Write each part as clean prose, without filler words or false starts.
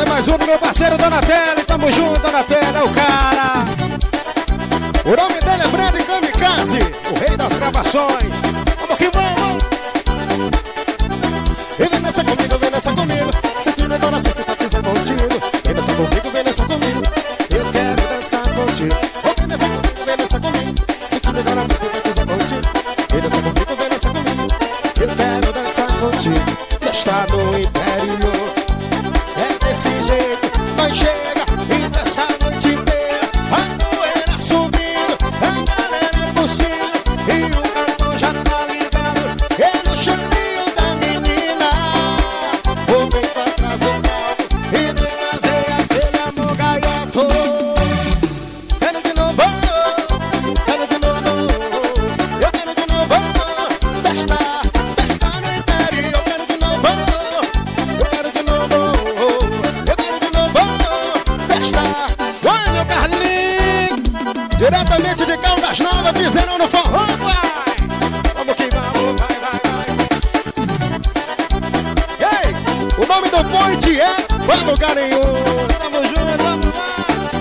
Tem mais um do meu parceiro Donatelli. Tamo junto, Donatelli, é o cara. O nome dele é Brandon Kamikaze, o rei das gravações. Vamos que vamos. E vem nessa comigo, vem nessa comigo. Se tu não dança, se tá pisando contigo. Vem nessa comigo, vem nessa comigo. Eu quero dançar contigo. Vem nessa comigo, vem nessa comigo. Se tu não dança, se tá pisando contigo. Vem nessa comigo, vem nessa comigo. Eu quero dançar contigo. Está no interior. É desse jeito, nós chega e dança a noite inteira. A poeira subindo, a galera tossindo. E o cantor já tá ligado. É no chaminho da menina. Vou bem pra trás do palco e vem fazer aquele amor gaiato. Quero de novo, quero de novo. Eu quero de novo. Testa no interior. Quero de novo, eu quero de novo. Eu quero de novo. Testa. Vai, meu Carlinhos. Diretamente de Caldas Novas, piseirão no forró, vai. Vamos que vamos, vai, vai, vai. Ei, o nome do point é Vai Lugar Nenhum. Tamo junto, vamos lá.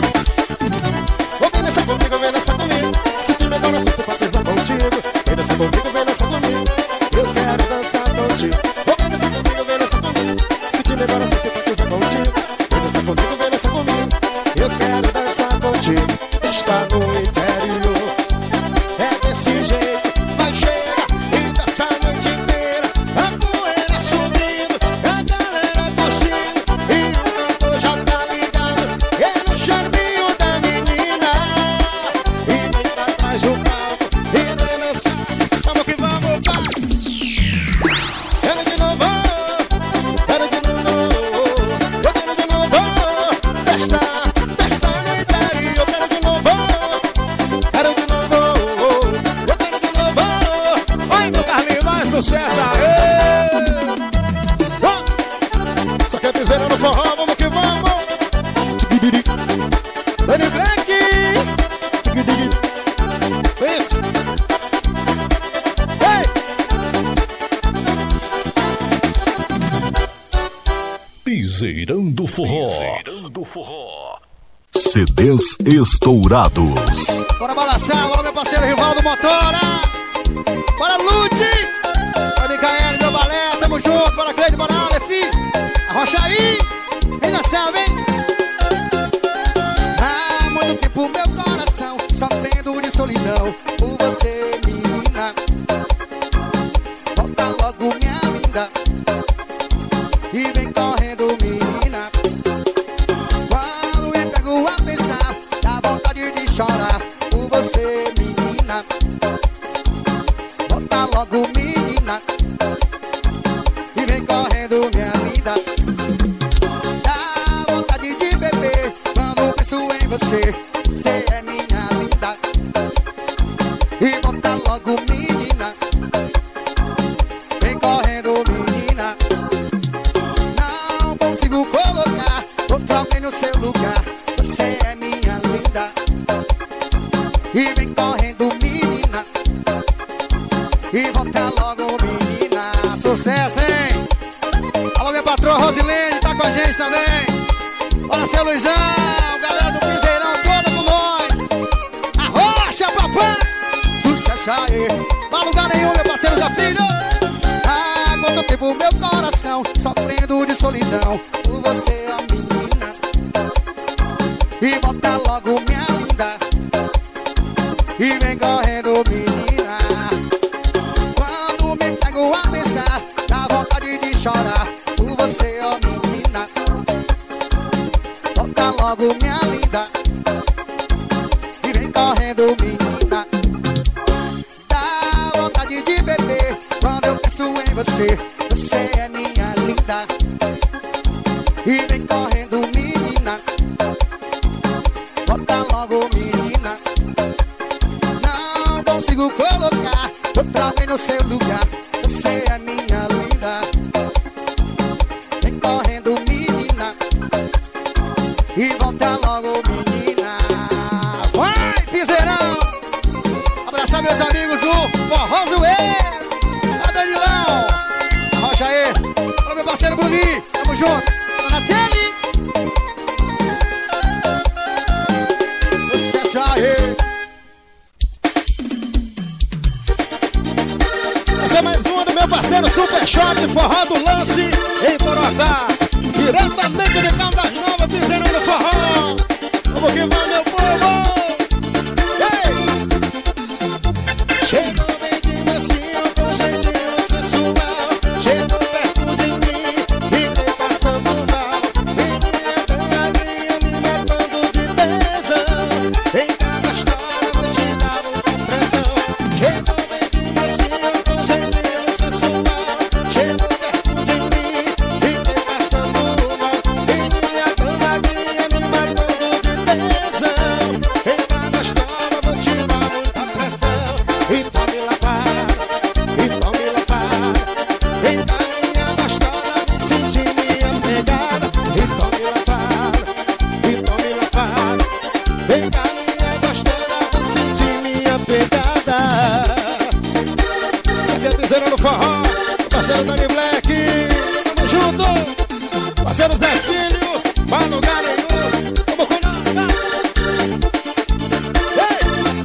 Vem nessa comigo, vem nessa comigo. Se tiver agora, se simpatizar contigo. Vem nessa comigo, vem nessa comigo. Eu quero dançar contigo. Vem nessa comigo, vem nessa comigo. Se tiver agora, se simpatizar contigo. Vem nessa comigo, vem nessa comigo. Eu quero dançar contigo. Está no interior. É desse jeito, vai chega e dança a noite inteira. A poeira subindo, a galera tossindo. E o cantor já tá ligado. É no chaminho da menina. E vem pra trás do palco e vem dançar. Vamos que vamos, vai. Quero de novo, quero de novo. Eu quero de novo. Testa no interior. Quero de novo, quero de novo. Eu quero de novo. Oi, meu Carlinhos, vai, sucesso aí. Só quer piseira no forró, vamos que vamos. Dani Black. Isso. Ei. Piseirão do Forró. CDs estourados. Bora balançar, bora meu parceiro Rivaldo Motora. Bora Lute. Bora Micael, meu balé, tamo junto. Bora Cleide, bora Aleph. Arrocha aí. Vem dançar, vem. Há muito tempo meu coração sofrendo de solidão por você, menina. Volta logo, minha linda. E vem correndo, menina. Quando me pego a pensar, dá vontade de chorar por você, menina. Volta logo, menina. E vem correndo, minha linda. Dá vontade de beber quando penso em você. Você é minha linda. E volta logo, menina. Vem correndo, menina. Não consigo colocar outro alguém no seu lugar. Você é minha linda. E vem correndo, menina. E volta logo, menina. Sucesso, hein? Alô, minha patroa Rosilene, tá com a gente também. Bora, seu Luizão, galera do Piseirão, toda com nós. Arrocha, papai. Sucesso aí. Vai lugar nenhum, meu parceiro Zé Filho. Há quanto tempo meu coração sofrendo de solidão por você, ó menina. E volta logo, minha linda. E vem correndo, menina. Quando me pego a pensar, dá vontade de chorar por você, ó menina. Volta logo, minha linda. E vem correndo, menina. Dá vontade de beber quando eu penso em você. Você é minha linda. E vem correndo, menina. Volta logo, menina. Não consigo colocar outra alguém no seu lugar. Você é minha linda. Vem correndo, menina. E volta logo, menina. Vai, Piseirão. Abraçar meus amigos, o Forró Zoeiro. A Danilão. Rocha aí. Olha meu parceiro Bruninho. Tamo junto. Donatelli. Essa é mais uma do meu parceiro Super Shop, forró do lance em Porotá. Diretamente de Caldas Novas, piseirão do forró. Vamos que vamos, meu povo! Ei! Chegou bem de mansinho, com jeitinho sensual. Chegou perto de mim e vem passando mal. Menina danadinha me matando de tesão. Em cada história vou te dar muita pressão. Chegou bem de mansinho, com jeitinho sensual. Chegou perto de mim e vem passando mal. Menina danadinha me matando de tesão. Em cada história vou te dar muita pressão. E tome lavar, e tome lavar. Vem cá minha gostosa, senti minha pegada. E tome lavar, e tome lavar. Vem cá minha gostosa, senti minha pegada. Isso aqui é piseirão do forró, parceiro Dani Black. Tamo junto, parceiro Zé Filho, vai lugar nenhum. Vamos com nada. Ei!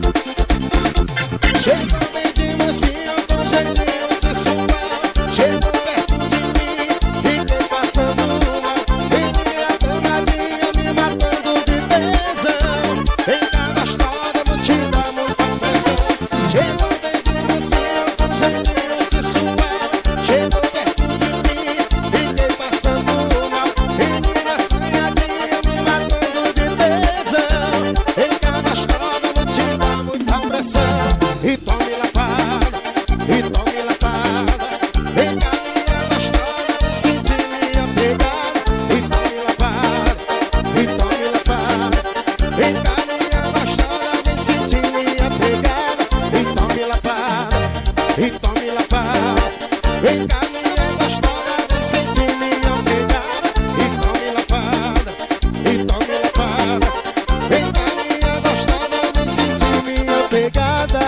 Chegou bem de mansinho, com jeitinho sensual. Chegou perto de mim e vem passando mal. Menina danadinha me matando de tesão. Em cada história vou te dar muita pressão. Chegou bem de mansinho, com jeitinho sensual. Chegou perto de mim e vem passando mal. Menina sonhadinha me matando de tesão. Em cada história vou te dar muita pressão. E tome lapada, e tome lapada. Vem cá minha gostosa, senti minha pegada. E tome lapada, e tome lapada. Vem cá minha gostosa, vem sentir minha pegada. E tome lapada, e tome lapada. Vem cá minha gostosa, vem sentir minha pegada. E tome lapada, e tome lapada. Vem cá minha gostosa, vem sentir minha pegada.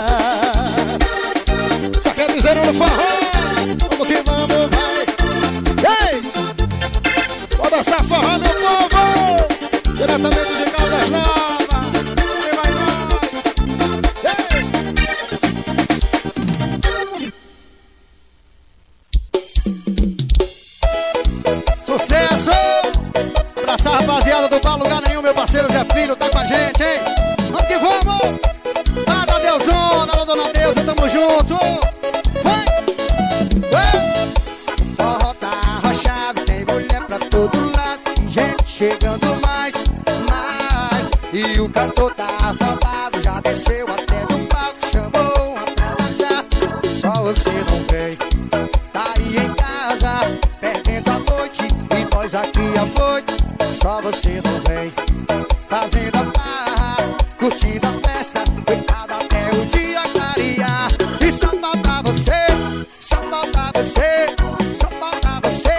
Só quer dizer no forró, vamos que vamos, vai. Ei! Vou dançar forró, meu povo! Diretamente de Caldas Novas, e vai nós! Ei! Sucesso! Abraçar a rapaziada do Bar Lugar Nenhum, meu parceiro Zé Filho, tá com a gente, hein? Vamos que vamos! Nada, Deusona, alô, dona Deusa, tamo junto! Vai! Forró tá arrochado, tem mulher pra todo lado. Tem gente chegando mais. E o cantor tá afobado, já desceu até do palco. Chamou uma pra dançar, só você não vem. Tá aí em casa, perdendo a noite. E nós aqui à noite, só você não vem. Fazendo a farra, curtindo a festa, coitado até o dia clarear. E só falta você, só falta você, só falta você.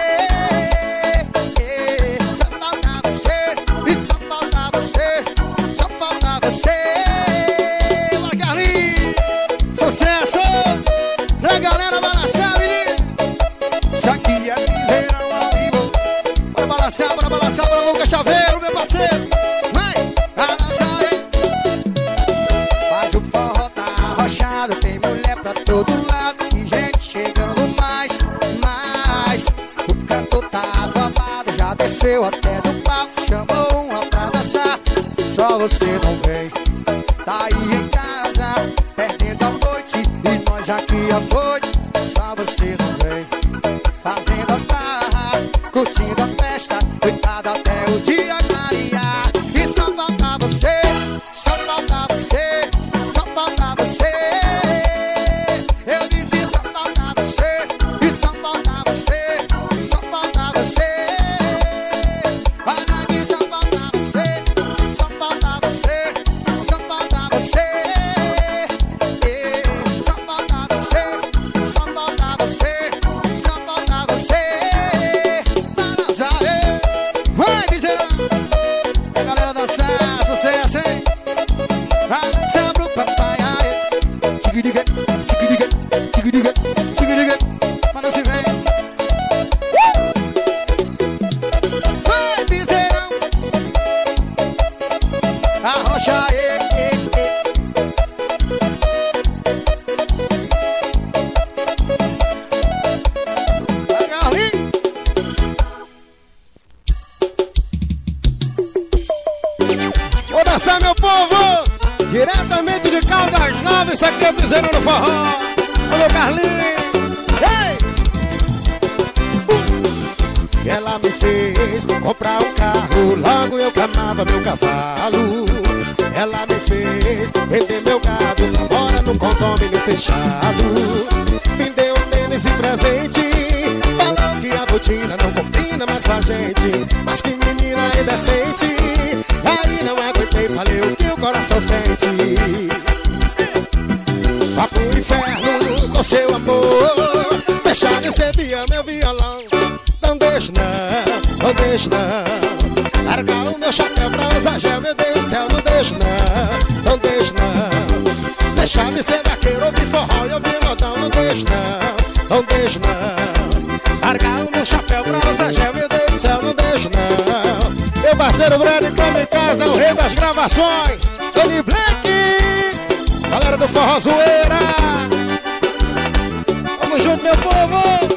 Só falta você, e só falta você, só falta você. Margarine! Sucesso! Pra galera balançar, menino! Isso aqui é piseirão ao vivo. Bora balançar, pra Lucas Chaveiro, meu parceiro! Vai! Balançar, hein? Mas o forró tá arrochado, tem mulher pra todo lado. E gente chegando mais. O cantor tá afobado, já desceu até do palco. Chamou uma pra dançar, só você não vem. Tá aí em casa, perdendo a noite. E nós aqui à noite, só você não vem. Fazendo a farra, curtindo a festa, coitado até o dia clarear. E só falta você, só falta você, só falta você. Eu disse só falta você, e só falta você, só falta você. Olha aqui, só falta você, só falta você, só falta você. Só falta você, só falta você, só falta você. Balançar, Vai! Essa aqui é o Piseiro no Forró. Alô, Carlinhos. Ei! Ela me fez comprar um carro, logo eu camava meu cavalo. Ela me fez vender meu gado, mora no condomínio fechado. Me deu um tênis de presente, falou que a botina não combina mais com a gente. Mas que menina indecente, aí não aguentei, falei o que o coração sente. Vá pro inferno com seu amor, deixa de ser meu violão. Não deixe não, não deixe não. Largar o meu chapéu pra usar gel, meu Deus do céu, não deixe não, não deixe não. Deixar de ser vaqueiro, ouvir forró e ouvir modão, não deixe não, não deixe não. Largar o meu chapéu pra usar gel, meu Deus do céu, não deixe não. Meu parceiro Breno Cama em Casa, o rei das gravações, Tony Black, galera do Forró Zoeira. Vamos junto, meu povo.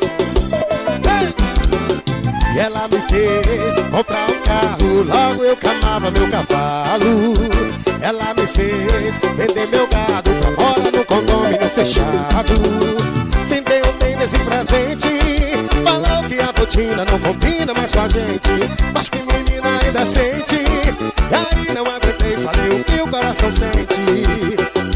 E ela me fez comprar um carro, logo eu camava meu cavalo. Ela me fez vender meu gado, pra morar no condomínio fechado. Me deu um tênis de presente, falou que a botina não combina mais com a gente. Mas que menina indecente, aí não aguentei, falei o que o coração sente.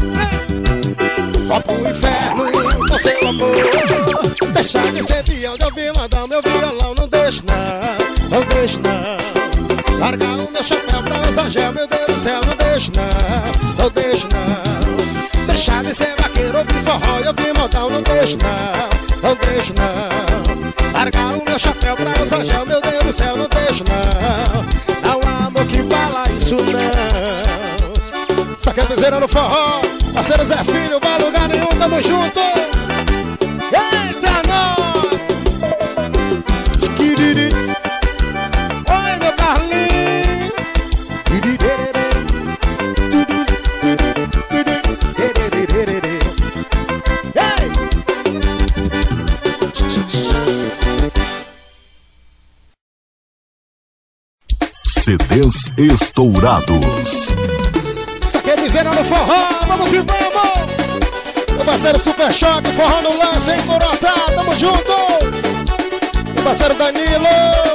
Vá pro inferno com seu amor, deixa de ser peão de ouvir mandar meu violão. Não deixe não, não deixe não. Largar o meu chapéu pra usar gel, meu Deus do céu, não deixe não, não deixe não. Deixar de ser vaqueiro, ouvir forró e ouvir modão, não deixe não, não deixe não. Largar o meu chapéu pra usar gel, meu Deus do céu, não deixe não. Não há amor que fala isso não. Isso aqui é Piseiro no Forró, parceiro Zé Filho, vai lugar nenhum, tamo junto. Eita, nós! Oi, meu Carlinhos! CDs estourados. Isso aqui é Piseiro no Forró, vamos que vamos! Meu parceiro Super Choque, forró no lance, hein, Morota, tamo junto! Meu parceiro Danilo,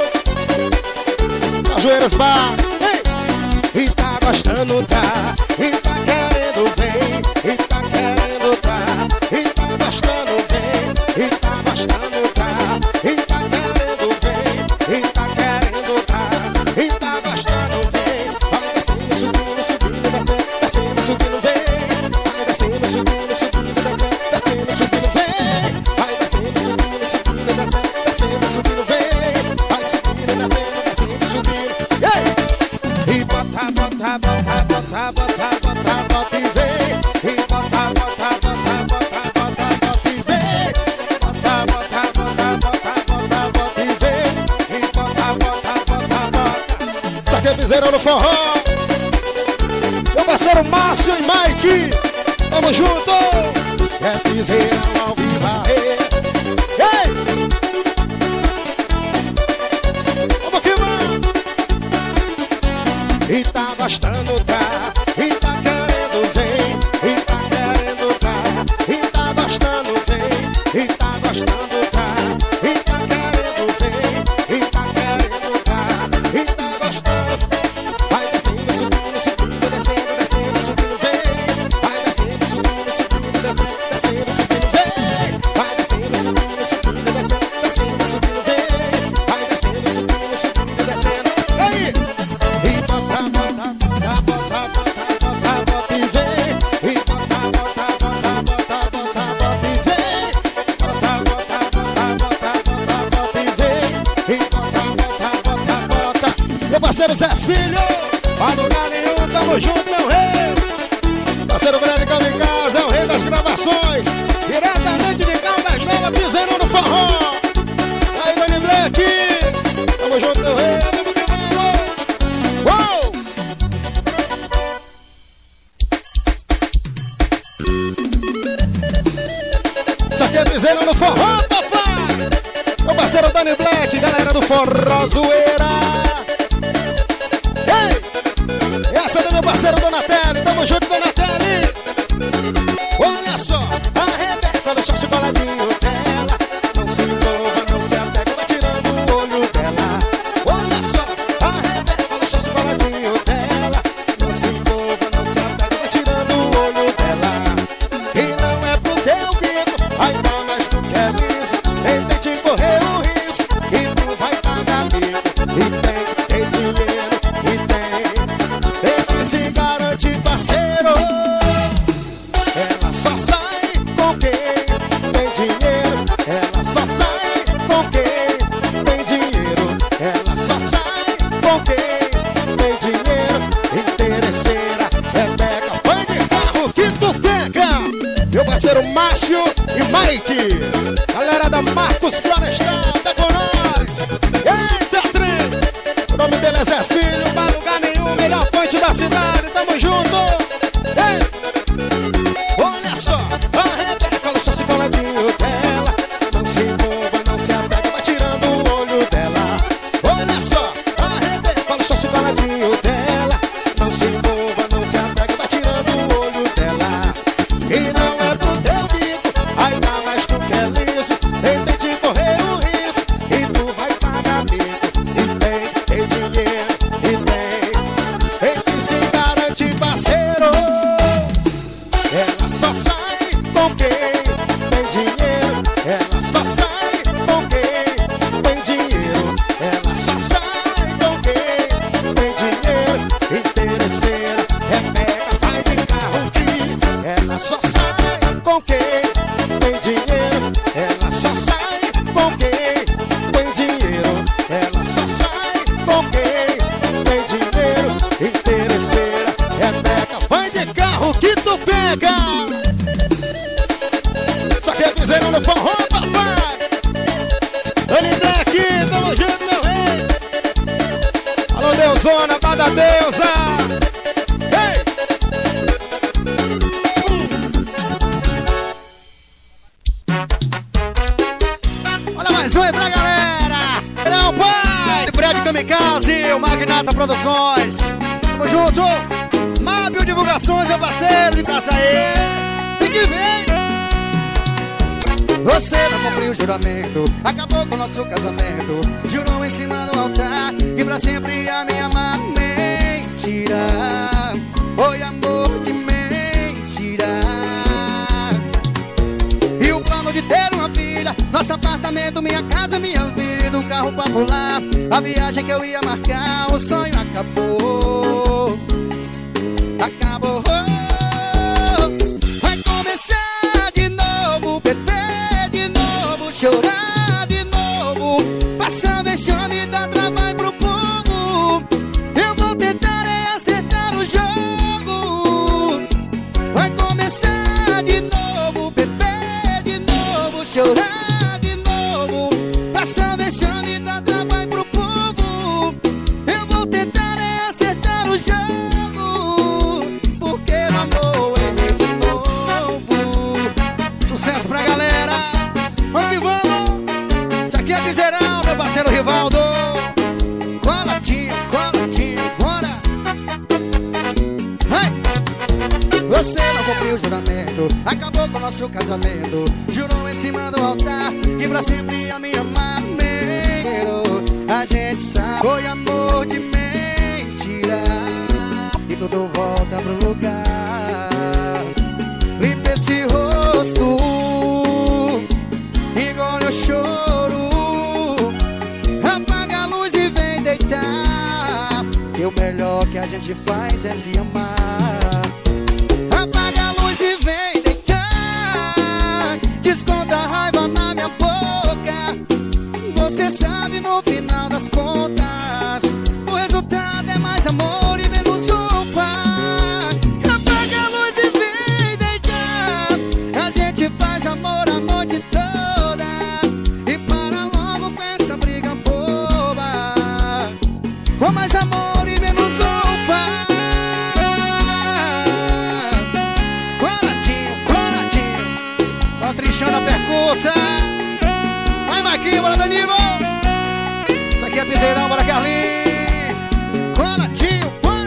Cajueiras Bar, ei! E tá gostando, tá? E tá querendo, vem! E tá querendo, tá? E tá gostando, vem! E tá gostando, tá? E tá querendo, vem! E tá querendo, tá? E tá gostando, vem! Vai descendo, subindo, subindo, descendo, descendo, subindo, vem! Vai descendo, subindo, subindo, descendo, descendo, subindo, vem! Vai descendo, subindo, subindo, descendo, descendo, subindo, vem! Vai subindo, descendo, descendo, subindo, ei! E bota, bota, bota, bota, bota, bota, bota e vem! E bota, bota, bota, bota, bota, bota e vem! Bota, bota, bota, bota, bota, bota e vem! E bota, bota, bota, bota. Isso aqui é Piseiro no Forró! Meu parceiro Márcio e Mike! Tamo junto! É Piseirão ao vivo, aê! Ei! Vamos que vamos! E tá gostando, tá? E tá querendo, vem! E tá querendo, tá? E tá gostando, vem! E tá gostando, tá? E tá querendo, vem! E tá querendo, tá? E tá gostando! Vai descendo, subindo, subindo, descendo, descendo, subindo, vem! Vai descendo, subindo, subindo, descendo, descendo, subindo, vem! Vai descendo, subindo, subindo, descendo, descendo, subindo, vem! Vai descendo, subindo, subindo, descendo. E aí? E bota, bota, bota, bota, bota, bota, bota e vem! E bota, bota, bota, bota, bota, bota e vem! Bota, bota, bota, bota, bota, bota e vem! E bota, bota, bota, bota. Meu parceiro Zé Filho, vai lugar nenhum, tamo junto, meu rei! Parceiro Breno Cama em Casa, é o rei das gravações, diretamente de Caldas Novas, Piseiro no Forró. Aí, Dani Black, tamo junto, meu rei, tamo que vamos! Uou! Isso aqui é Piseiro no Forró, papai! Meu parceiro Dani Black, galera do Forró Zoeira. Ei! Essa é do meu parceiro Donatelli, tamo junto, Donatelli! Ô, só sai com quem tem dinheiro. Ela só sai com quem tem dinheiro. Interesseira, Rebeca, vai de carro que tu pega. Meu parceiro Márcio e Mike, galera da Marcos Florestal, tá com nós. Eita, trem! O nome dele é Zé Filho, não vai lugar nenhum, melhor ponte da cidade, tamo junto. Ei! Olha só, a Rebeca, olha só esse coladinho dela. Não se envolva, não se apega, vai tirando o olho dela. Olha só, a Rebeca, olha só esse coladinho dela. Não se envolva, não se apega, vai tirando o olho dela. E não é pro teu bico, ainda mais tu que é liso. Ele tem de correr o risco e tu vai pagar mico. E tem dinheiro, e tem. Ele que se garante parceiro. Ela só sai com quem tem dinheiro. Ela só sai com quem tem dinheiro. Ela só sai com quem tem dinheiro. Interesseira, Rebeca, vai de carro que ela só sai com quem tem dinheiro. Ela só sai com quem tem dinheiro. Ela só sai com quem tem dinheiro. Interesseira, Rebeca, vai de carro que tu pega. Só que é piseiro no forró, papai. Dani Black, tamo junto, meu rei. Alô, Deusona, bada deusa. Ei! Olha mais um aí pra galera. Não, pai. Fred Kamikaze, o Magnata Produções. Tamo junto. Mábio Divulgações, meu parceiro de praça aí. Tem que ver. Você não cumpriu o juramento, acabou com o nosso casamento. Jurou em cima do altar e pra sempre ia me amar. Mentira, foi amor de mentira. E o plano de ter uma filha, nosso apartamento, minha casa, minha vida, um carro pra pular, a viagem que eu ia marcar, o sonho acabou. Acabou. Vai começar de novo, beber de novo, chorar de novo, passar vexame, dar trabalho pro povo. Eu vou tentar acertar o jogo. Vai começar de novo, beber de novo, chorar de novo, passar vexame, dar trabalho pro povo. Eu vou tentar acertar o jogo. Porque o amor é de novo. Sucesso pra galera. Vamos que vamos. Isso aqui é Piseirão, meu parceiro Rivaldo. Coladinho, bora. Vai. Você não cumpriu o juramento, acabou com o nosso casamento. Jurou em cima do altar que pra sempre ia me amar. Mentiro, a gente sabe, foi amor de mentira. E tudo volta pro lugar. Limpa esse rosto, engole o choro, apaga a luz e vem deitar. E o melhor que a gente faz é se amar. Apaga a luz e vem deitar. Desconta a raiva na minha boca. Você sabe, no final das contas, o resultado é mais amor e menos roupa. Apaga a luz e vem deitar. A gente faz amor a noite toda e para logo com essa briga boba. Com mais amor e menos roupa. Coladinho, Patriciana Percussa. Vai, Marquinhos, bora, Danilo. Isso aqui é Piseirão, bora, Carlinhos. Coladinho, bora.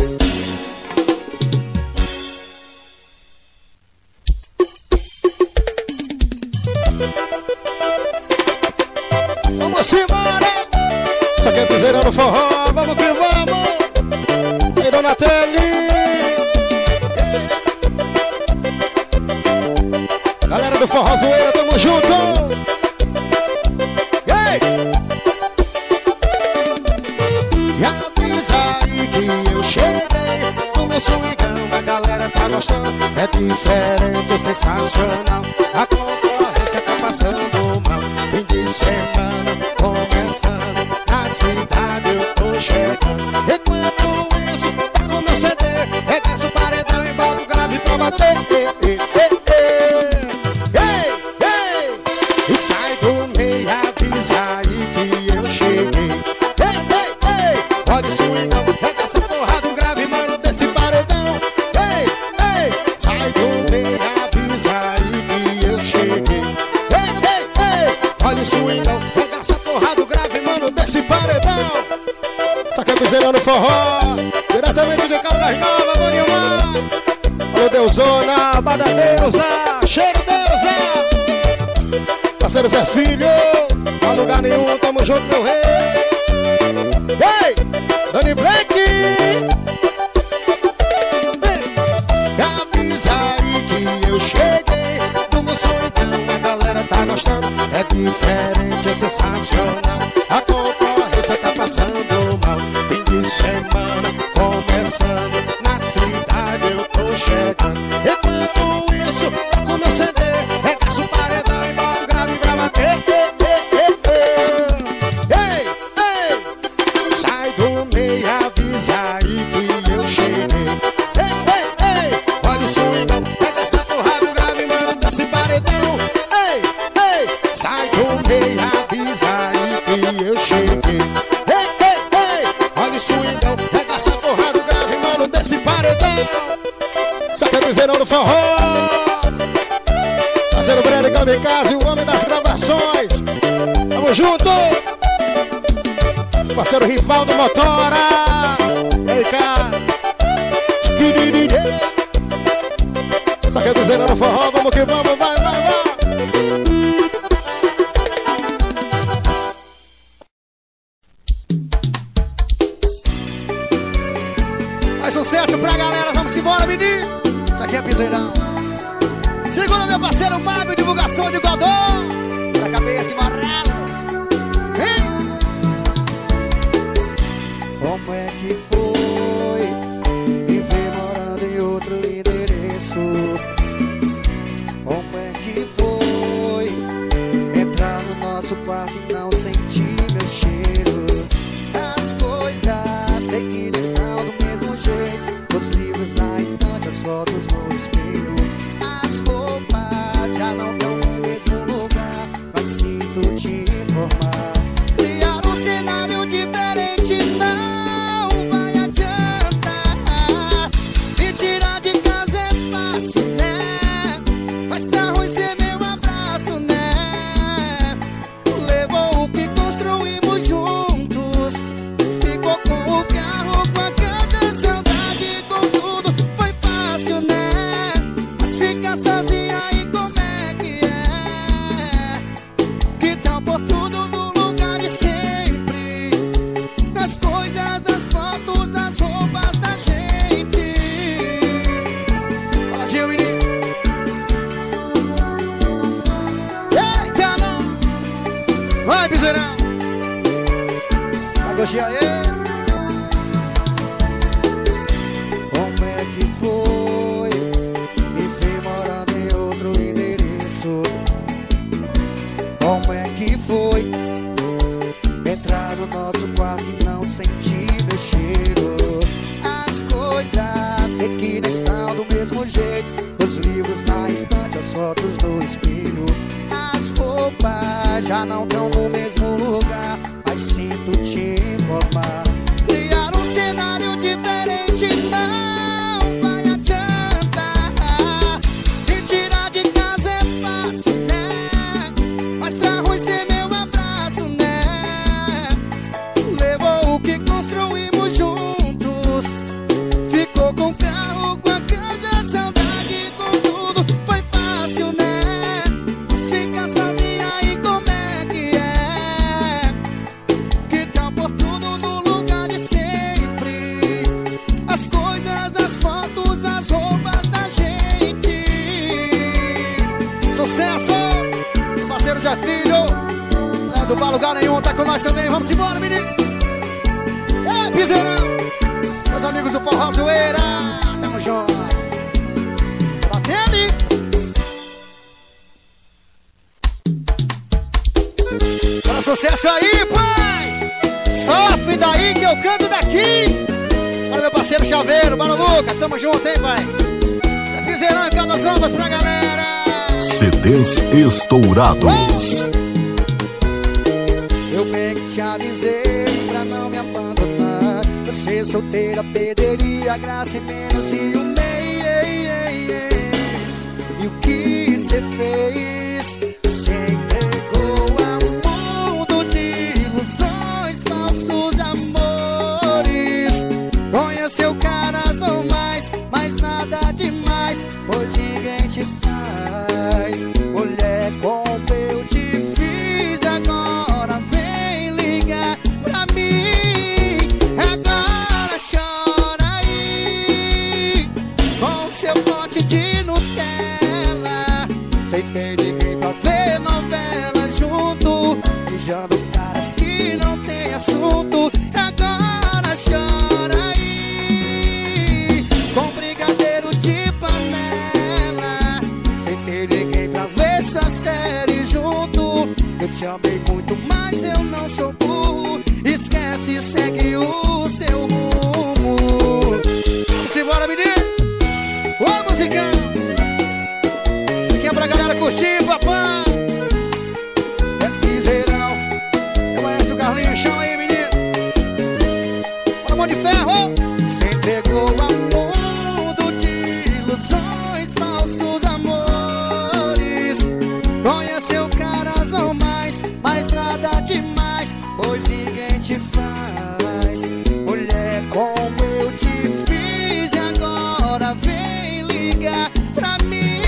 Vamos embora. Isso aqui é Piseirão do Forró. Vamos que vamos. E Donatelli. Galera do Forró Zoeira, tamo junto. Ei! E avisa aí que eu cheguei no meu swingão, a galera tá gostando. É diferente, é sensacional. A concorrência tá passando mal. avisa aí que eu cheguei. Ei, ei, ei, olha o swingão, pega essa porra do grave, mano, desse paredão. Ei, ei, sai do meio, avisa aí que eu cheguei. Ei, ei, ei, olha o swingão, pega essa porra do grave, mano, desse paredão. Só que piseirão no forró, diretamente de Cabo das Novas, Maninho Mais. Alô, Deusona, Badadeusa, cheiro Deusa. Parceiro Zé Filho, a lugar nenhum, tamo junto, meu rei. Ei, Dani Black. Avisa aí que eu cheguei. Do meu sonho então a galera tá gostando. É diferente, é sensacional. A concorrência tá passando mal. Fim de semana começando. Na cidade eu tô chegando. Enquanto isso, com meu CD, regaço o paredão e boto grave pra bater. Ei, ei, sai do meio, avisa aí que eu cheguei. Ei, ei, ei, olha o swingão, pega essa porra do grave, mano, desse paredão. Ei, ei, sai do meio, avisa aí que eu cheguei. Ei, ei, ei, olha o swingão, pega essa porra do grave, mano, desse paredão. Só quer dizer no forró. Parceiro Breno Kamikaze, o homem das gravações. Tamo junto. Parceiro Rivaldo Motora. Ei, cara. Só quer dizer no forró, vamos que vamos, vai, vai, vai. Mais sucesso pra galera, vamos embora, menino. Isso aqui é piseirão. Segura meu parceiro Mábio, divulgação de Godô. Pra cabeça e morrelo. Vem! Como é que foi viver morando em outro endereço? Como é que foi entrar no nosso quarto e não sentir meu cheiro? As coisas seguindo estão do mesmo jeito. Os livros na estante, as fotos no espelho. As roupas já não estão no mesmo lugar, mas sinto te informar. Criar um cenário diferente não vai adiantar. Me tirar de casa é fácil, né? Mas tá ruim ser meu abraço, né? Levou o que construímos juntos. Ficou com o carro, com a casa, saudade, com tudo. Foi fácil, né? Mas fica sozinha aí, como é que é? Que tal por tudo no lugar de sempre? As coisas, as fotos, as roupas da gente. Fala, Gil, menino. Ei, caramba. Vai, piseirão. Vai, gostinho aí. Como é que foi me ver morando em outro endereço? Como é que foi entrar no nosso quarto e não sentir meu cheiro? As coisas aqui não estão do mesmo jeito. Os livros na estante, as fotos no espelho. As roupas já não estão no mesmo lugar, mas sinto te informar. Criar um cenário diferente não vai adiantar. Me tirar de casa é fácil, né? Mas tá ruim ser meu abraço, né? Levou o que construímos juntos. Ficou com o carro, com a casa, saudade, com tudo. Foi fácil, né? Mas fica sozinha aí, como é que é? Que tal por tudo no lugar de sempre? As coisas, as fotos, as roupas da gente. Sucesso! Parceiro Zé Filho, não é do bar lugar nenhum, tá com nós também. Vamos embora, menino. É, piseirão. Meus amigos do Forró Zoeira, tamo junto. Batendo. Fala sucesso aí, pai. Sofre daí que eu canto daqui. Olha meu parceiro Chaveiro, Mano Lucas, tamo junto, hein, pai. Zé Piseirão e Caldas Novas pra galera. CDs estourados. te avisei pra não me abandonar. Você solteira perderia a graça em menos de um mês. E o que cê fez? Cê entregou a um mundo de ilusões, falsos amores. Conheceu caras normais, mas nada demais, pois ninguém te faz. Mulher, como eu te fiz, agora vem ligar pra mim. Agora chora aí, com seu pote de Nutella. Sem ter ninguém pra ver novela junto, beijando caras que não tem assunto. Agora chora aí, com brigadeiro de panela. Sem ter ninguém pra ver sua série junto. Eu te amei muito, mas eu não sou burro. Esquece e segue o seu rumo. Vamos embora, menino. Ô, musicão. Isso aqui é pra galera curtir, papai. É piseirão. É o maestro Carlinhos, chama aí, menino. Bora, mão de ferro. Você entregou a um mundo de ilusões, falsos amores. Conheceu caras normais, mas nada demais, pois ninguém te faz. Mulher, como eu te fiz, e agora vem ligar pra mim.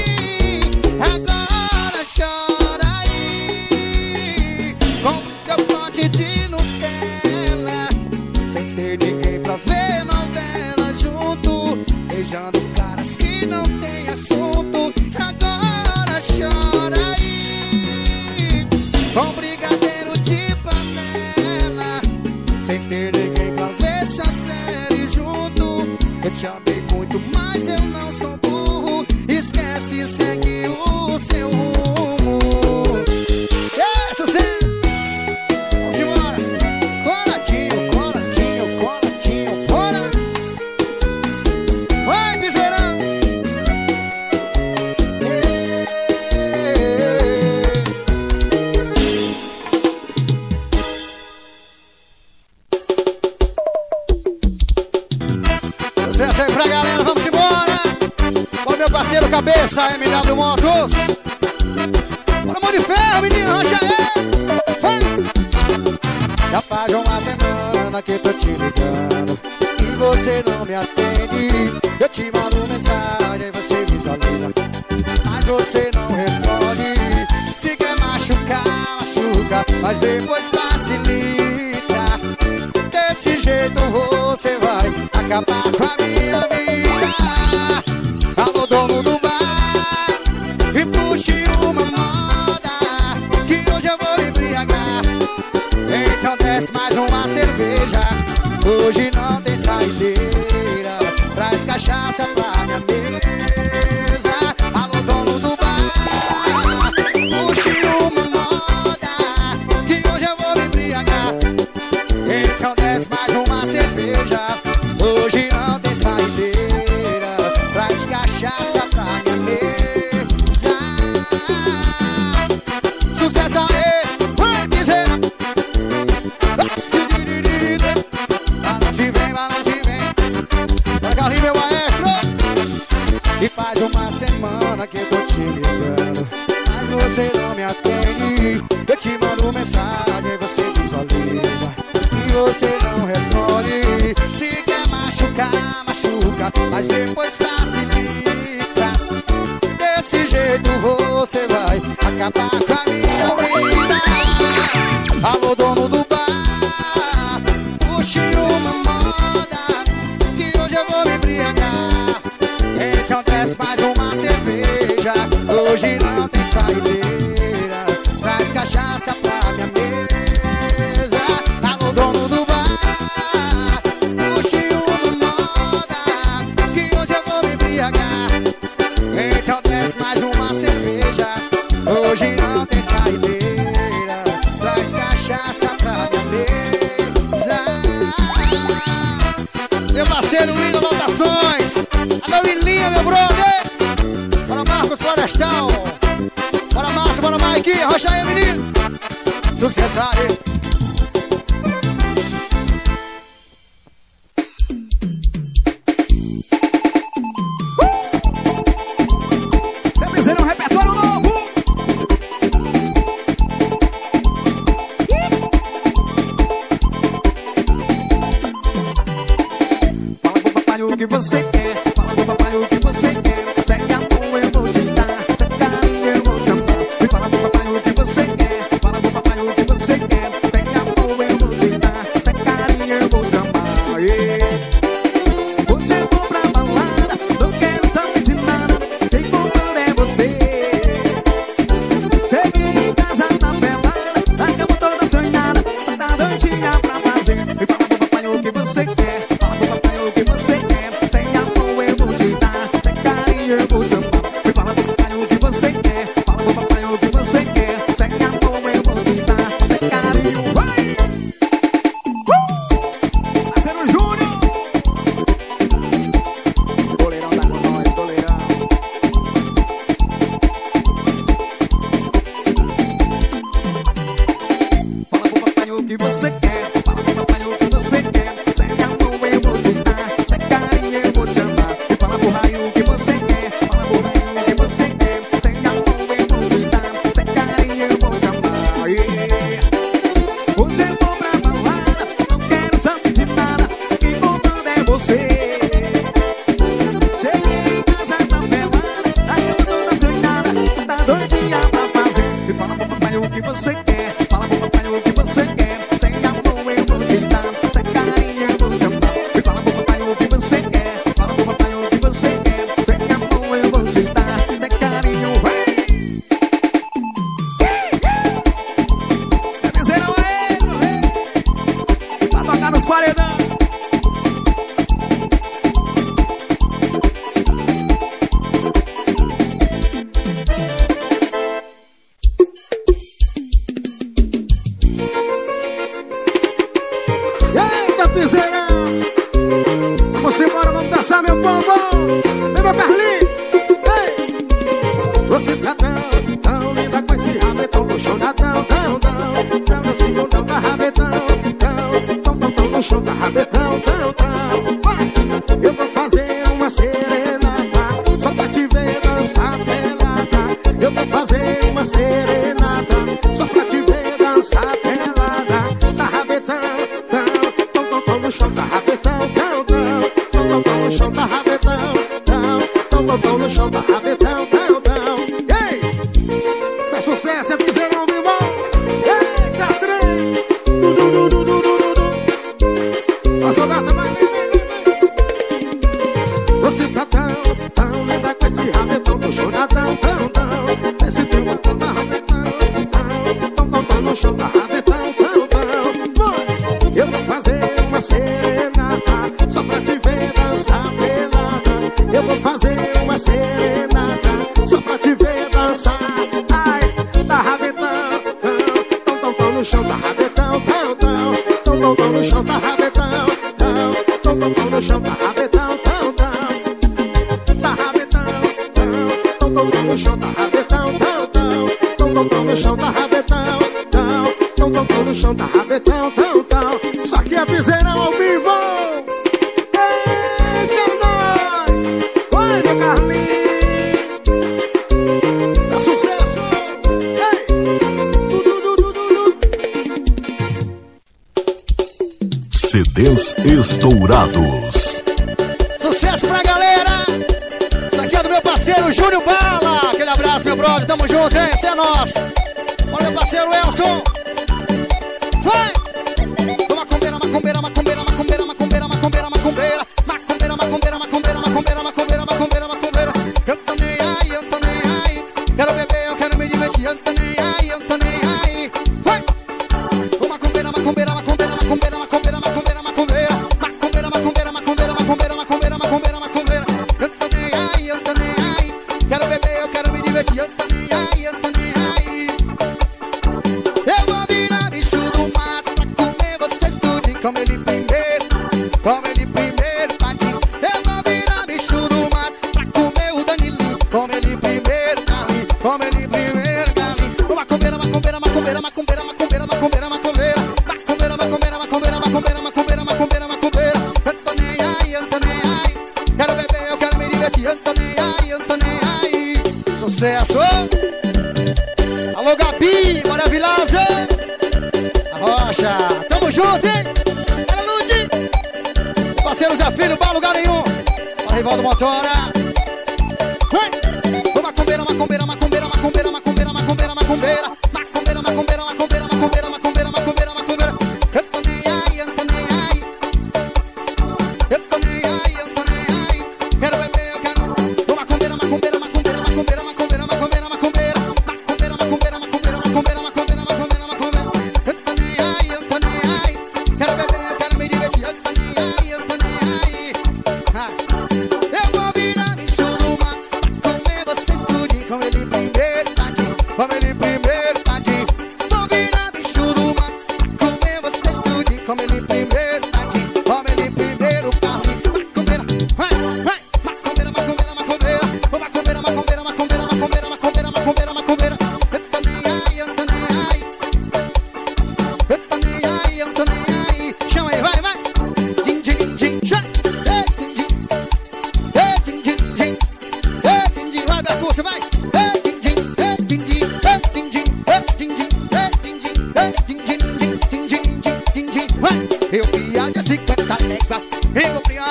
Agora chora aí, com teu pote de Nutella. Sem ter ninguém pra ver novela junto, beijando caras que não tem assunto. Agora chora aí, com brigadeiro de panela. Sem ter ninguém pra ver essa série junto. Eu te amei muito, mas eu não sou burro. Esquece e segue o seu rumo. Sucesso! Vamos embora! Coladinho, coladinho, coladinho, bora! Vai, piseirão! Sucesso aí pra galera, vamos embora! Olha meu parceiro Cabeça, MW Motos! Bora, mão de ferro, menino, rocha aí! Vai! Já faz uma semana que tô te ligando e você não me atende. Eu te mando mensagem, você visualiza, mas você não responde. Se quer machucar, machuca, mas depois facilita. Desse jeito você vai acabar com a minha vida. Alô, dono do bar, e puxe uma moda, que hoje eu vou me embriagar. Então desce mais uma cerveja, hoje não tem saideira. Traz cachaça pra minha mesa. Alô, dono do bar, puxe uma moda, que hoje eu vou me embriagar. Então desce mais uma cerveja, hoje não tem saideira. Traz cachaça pra minha mesa. Sucesso aí, vai dizer. Balance vem, balance vem. Pega ali meu maestro. E faz uma semana que eu tô te ligando, mas você não me atende. Eu te mando mensagem, você visualiza, e você não responde. Se quer machucar, machuca, mas depois facilita. Desse jeito você vai acabar com a minha vida. Alô, dono do bar, puxe uma moda, que hoje eu vou me embriagar. Então desce mais uma cerveja, hoje não tem saideira. Traz cachaça pra minha mesa. Alô, dono do bar, puxe uma moda, que hoje eu vou me embriagar. Então desce mais uma cerveja, hoje não tem saideira. Traz cachaça pra minha mesa. Meu parceiro William Lotações, alô William, meu brother. Bora Marcos Florestal, bora Márcio, bora Mike, rocha aí, menino. Sucesso aí. você quer. Sem amor eu vou te dar, sem carinho eu vou te amar, yeah. Hoje eu vou pra balada, não quero saber de nada, quem comprando é você. Cheguei em casa na pelada, a cama toda sonhada, tá doidinha pra fazer. E fala pro papai o que você quer, fala pro papai o que você quer. Sem amor eu vou te dar, sem carinho eu vou te amar. E fala pro papai o que você quer, fala pro papai o que você quer. Sem amor eu vou te dar, sem carinho, vai! Parceiro Júnior! Goleirão tá com nós, goleirão. Fala pro papai o que você quer, fala pro papai o que você quer. Sem amor eu vou te dar, sem carinho eu vou te amar. E fala pro raio o que você quer, fala pro raio o que você quer. Sem amor eu vou te dar, sem carinho eu vou te amar, yeah. Hoje eu vou pra balada, não quero saber de nada, quem comprando é você. Cheguei em casa na pelada, a cama toda sonhada, tá doidinha pra fazer. E fala pro papai o que você quer, fala pro papai o que você quer. Sem amor eu vou te dar, sem carinho eu vou te amar. E fala pro papai o que você quer, fala pro papai o que você quer. Sem amor eu vou te dar, sem carinho, vai! É miseirão aí, meu rei, pra tocar nos paredão. Eita, piseirão! Vamos embora, vamos dançar, meu povo! Vem, meu Carlinhos! Ei! Você tá tão linda com esse rabetão no chão, tão no segundão da rabetão, tão no chão da rabetão, vai! Eu vou fazer uma serenata, só pra te ver dançar pelada. Eu vou fazer uma serenata, só pra te ver dançar pelada. Da rabetão, tão no chão da rabetão, tão no chão da rabetão, tão no chão da rabetão, ei! Isso é sucesso, é piseirão vivo! Ei, Catrim! Nossa, dança, vai! Você tá tão linda com esse rabetão no chão da tão. Esse teu botão da rabetão, tão no chão da rabetão, vai! Eu vou fazer uma serenata, só pra te ver dançar pelada. Eu vou fazer uma serenata, só pra te ver dançar. Ai, da rabetão, tão no chão da rabetão, tão no chão da rabetão, tão no chão da rabetão, da rabetão, tão no chão da rabetão, tão no chão da rabetão, tão no chão da rabetão, Isso aqui é piseirão ao vivo! Eita, nós! Vai, meu Carlinhos! Dá sucesso! Ei! CDs estourados. Sucesso pra galera! Isso aqui é do meu parceiro Júnior Bala. Aquele abraço, meu brother, tamo junto, hein? Esse é nosso. Olha meu parceiro Elson. Vai! Macumbeira, macumbeira, macumbeira, macumbeira, macumbeira, macumbeira, macumbeira, macumbeira, macumbeira, macumbeira, macumbeira, macumbeira, macumbeira, macumbeira. Eu tô nem aí, eu tô nem aí. Quero beber, eu quero me divertir. Eu tô nem aí, eu tô nem aí. Vai! Macumbeira, macumbeira, macumbeira, macumbeira, macumbeira, macumbeira, macumbeira, macumbeira, macumbeira, macumbeira, macumbeira, macumbeira, macumbeira, macumbeira. Eu tô nem aí, eu tô nem aí. Quero beber, eu quero me divertir. Eu tô nem aí, eu tô nem aí. Eu vou virar bicho do mato pra comer vocês tudo. Como ele primeiro, patinho. Eu vou virar bicho do mato pra comer o Danilinho. Como ele primeiro, Carlinho. Como ele primeiro, Carlinho. Macumbeira, macumbeira, macumbeira, macumbeira, macumbeira, macumbeira, macumbeira, macumbeira, macumbeira, macumbeira, macumbeira, macumbeira, macumbeira, macumbeira. Eu tô nem aí, eu tô nem aí. Quero beber, eu quero me divertir. Eu tô nem aí, eu tô nem aí. Sucesso! Alô, Gabi, maravilhosa! Rocha, tamo junto, hein? Era Lute! Parceiro Zé Filho, não lugar nenhum. Para Rivaldo Motora. Macumbeira, macumbeira, macumbeira, macumbeira, macumbeira, macumbeira, macumbeira, macumbeira, macumbeira, macumbeira, macumbeira, macumbeira, macumbeira.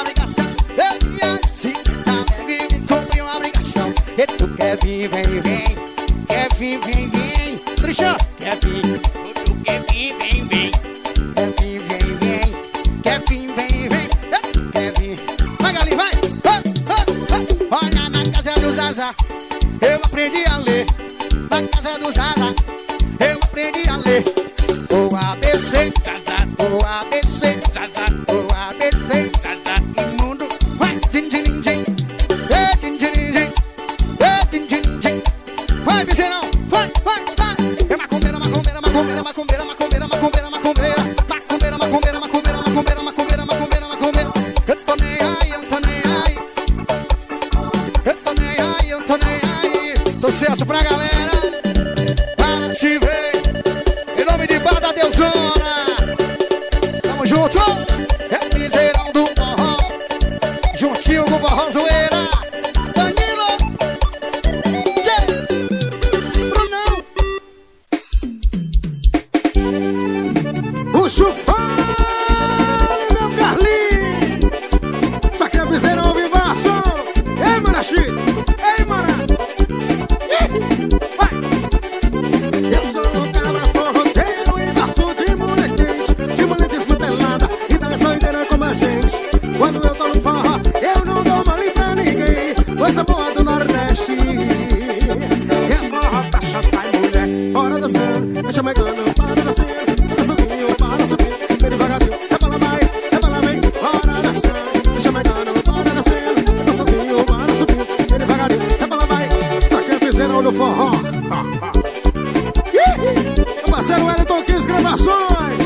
obrigação. Eu ia se alegre, me cumpri uma obrigação. E tu quer vir, vem, vem. Quer vir, vem, vem. Trichão, quer vir. Tu quer vir, vem, vem. Quer vir, vem, vem. Quer vir, vem, vem. Quer vir. Vai, Galinho, vai. Olha na casa do Zaza, eu aprendi a ler. Na casa do Zaza, eu aprendi a ler. O ABC, o ABC, o ABC, imundo, vai, din din din, din din din, din din din, vai, Bezerrão, vai, vai, vai. É macumbeira, macumbeira, macumbeira, macumbeira, macumbeira, macumbeira, macumbeira, macumbeira, macumbeira, macumbeira, macumbeira, macumbeira, macumbeira, macumbeira. Eu tô nem aí, eu tô nem aí. Eu tô nem aí, eu tô nem aí. Sucesso pra galera, para se ver. Em nome de Bada Deusona, tamo junto. É Piseirão do Forró, juntinho com o Forró Zoeira. Danilo, Brunão, O Chufão, meu Carlinhos. Isso aqui é Piseirão ao vivaço. Ei, Marachi. Ei, Mara. Vai. Eu sou um cabra forrozeiro e gosto de mulher desmantelada e das doideiras como a gente. Quando eu tô no forró, eu não dou mole pra ninguém. Coisa boa do Nordeste. É forró, cachaça e mulher. Bora dançando, deixa megando, para dançando. Dançãozinho, para subir, bem devagarzinho. Rebola vai, rebola vem. Bora dançando, deixa megando, para dançando. Dançãozinho, para subir, bem devagarzinho. Rebola vai, saca Piseirão do forró. Meu parceiro Wellington 15 gravações.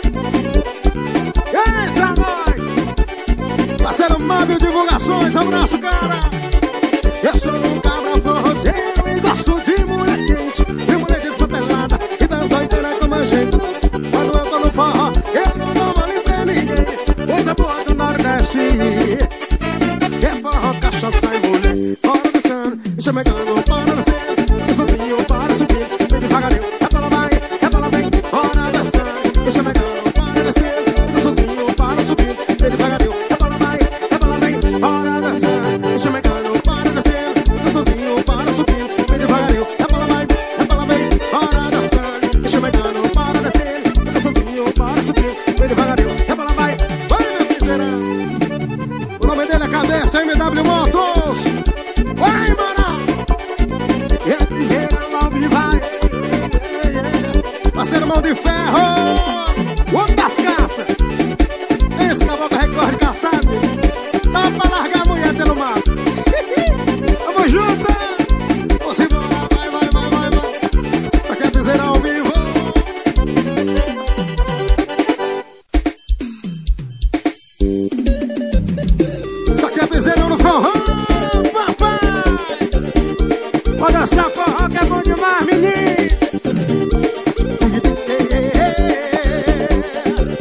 Entra nós. Parceiro Mábio Divulgações. Abraço, cara. Eu sou um cabra forrozeiro e gosto de mulher quente, de mulher desmantelada e das doideiras como a gente. Quando eu tô no forró, eu não dou mole pra ninguém. Coisa boa do Nordeste. É forró, cachaça e mulher. Bora dançando, deixa megando, para dançando. Dançãozinho, para subir, bem devagarinho. Rebola vai, rebola vem. Bora dançando, deixa megando, para descer. Dançãozinho, para subir, bem devagarinho. Rebola vai, rebola vem. Bora dançando, deixa megando, para descer. Dançãozinho, para subir, bem devagarinho. Rebola vai, rebola vem. Bora dançando, deixa megando, para descer. Dançãozinho, para subir, bem devagarinho. Rebola vai, vai, meu Piseirão. O nome dele é Cabeça MW Motos. Vai, mano! É Piseirão ao vivo, vai! Parceiro Mão de Ferro! Homem das caças! Esse caboclo recorde caçado! Dá pra largar a mulher pelo mato! Vamos junto! Vamos embora! Vai, vai, vai, vai, vai! Isso aqui é Piseirão ao vivo! Isso aqui é Piseirão no forró! Papai! Pode dançar forró que é bom demais, menino!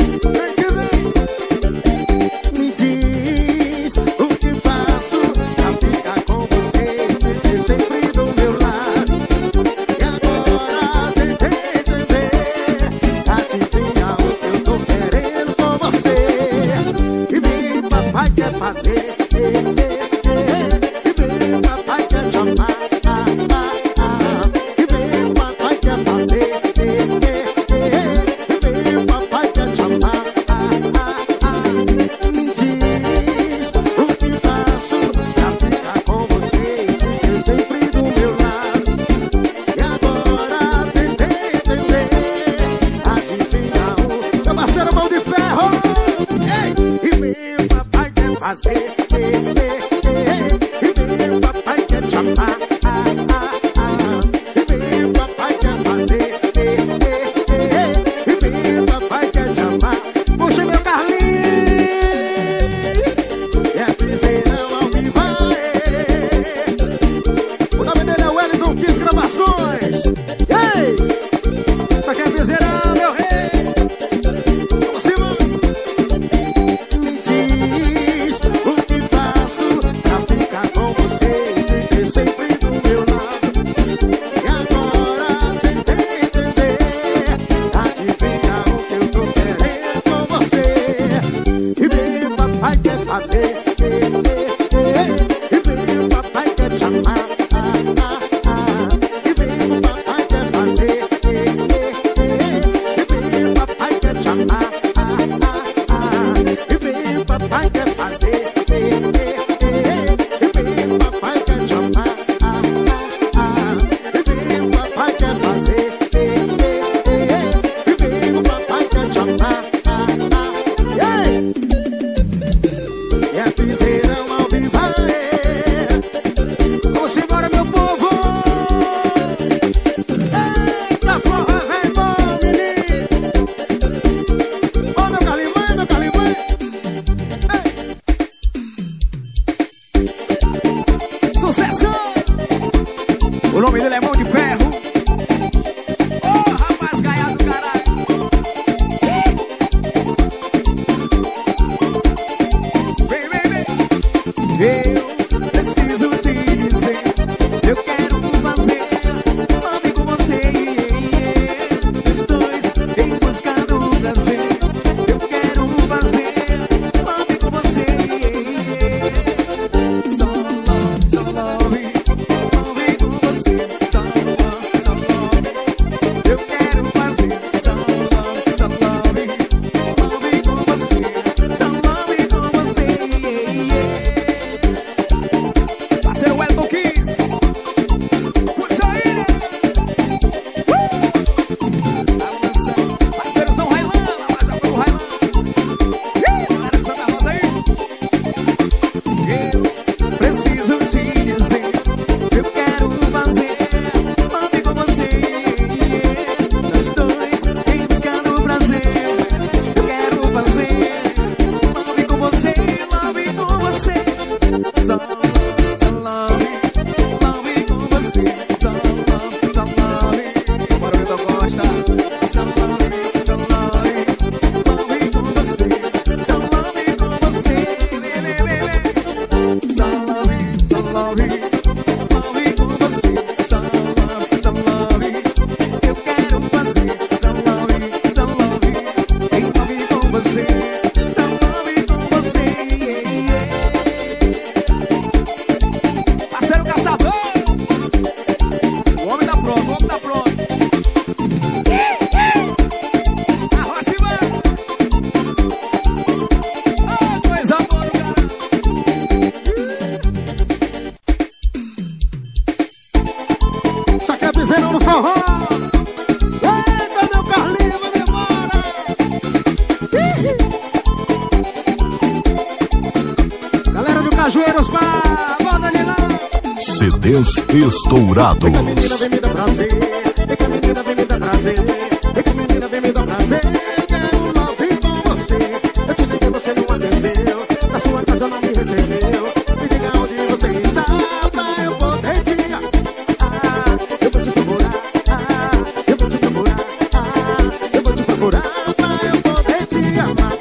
CDs Estourados. Vem menina, vem me dar prazer. Vem menina, vem me dar prazer. Vem menina, vem me dar prazer. Quero love com você. Eu te liguei, você não atendeu. Na sua casa não me recebeu. Me diga onde você está pra eu poder te eu vou te procurar. Eu vou te procurar. Eu vou te procurar pra eu poder te amar.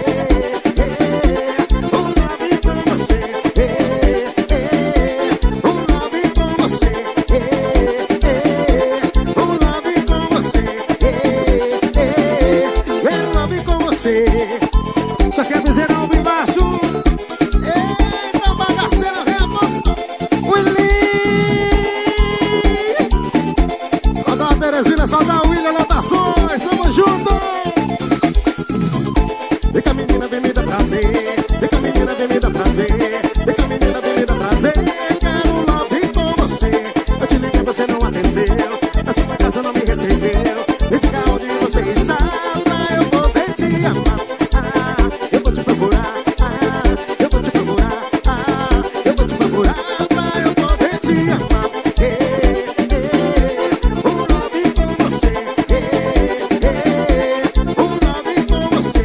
Um love com você. Um love com você. Um love com você. Eu love com você. Só quer dizer não me embaixo. Eita, bagaceira, vem a boca. Willy. Lá da Teresina, só da William Lotações. Tamo junto. Vem cá, menina, vem me dar prazer. Vem cá, menina, vem me dar prazer. Vem cá, menina, vem me dar prazer. Quero love com você. Eu te liguei, você não atendeu. Na sua casa não me recebeu. Me diga onde você está pra eu poder te amar. Eu vou te procurar. Eu vou te procurar. Eu vou te procurar pra eu poder te amar. Um love com você. Um love com você.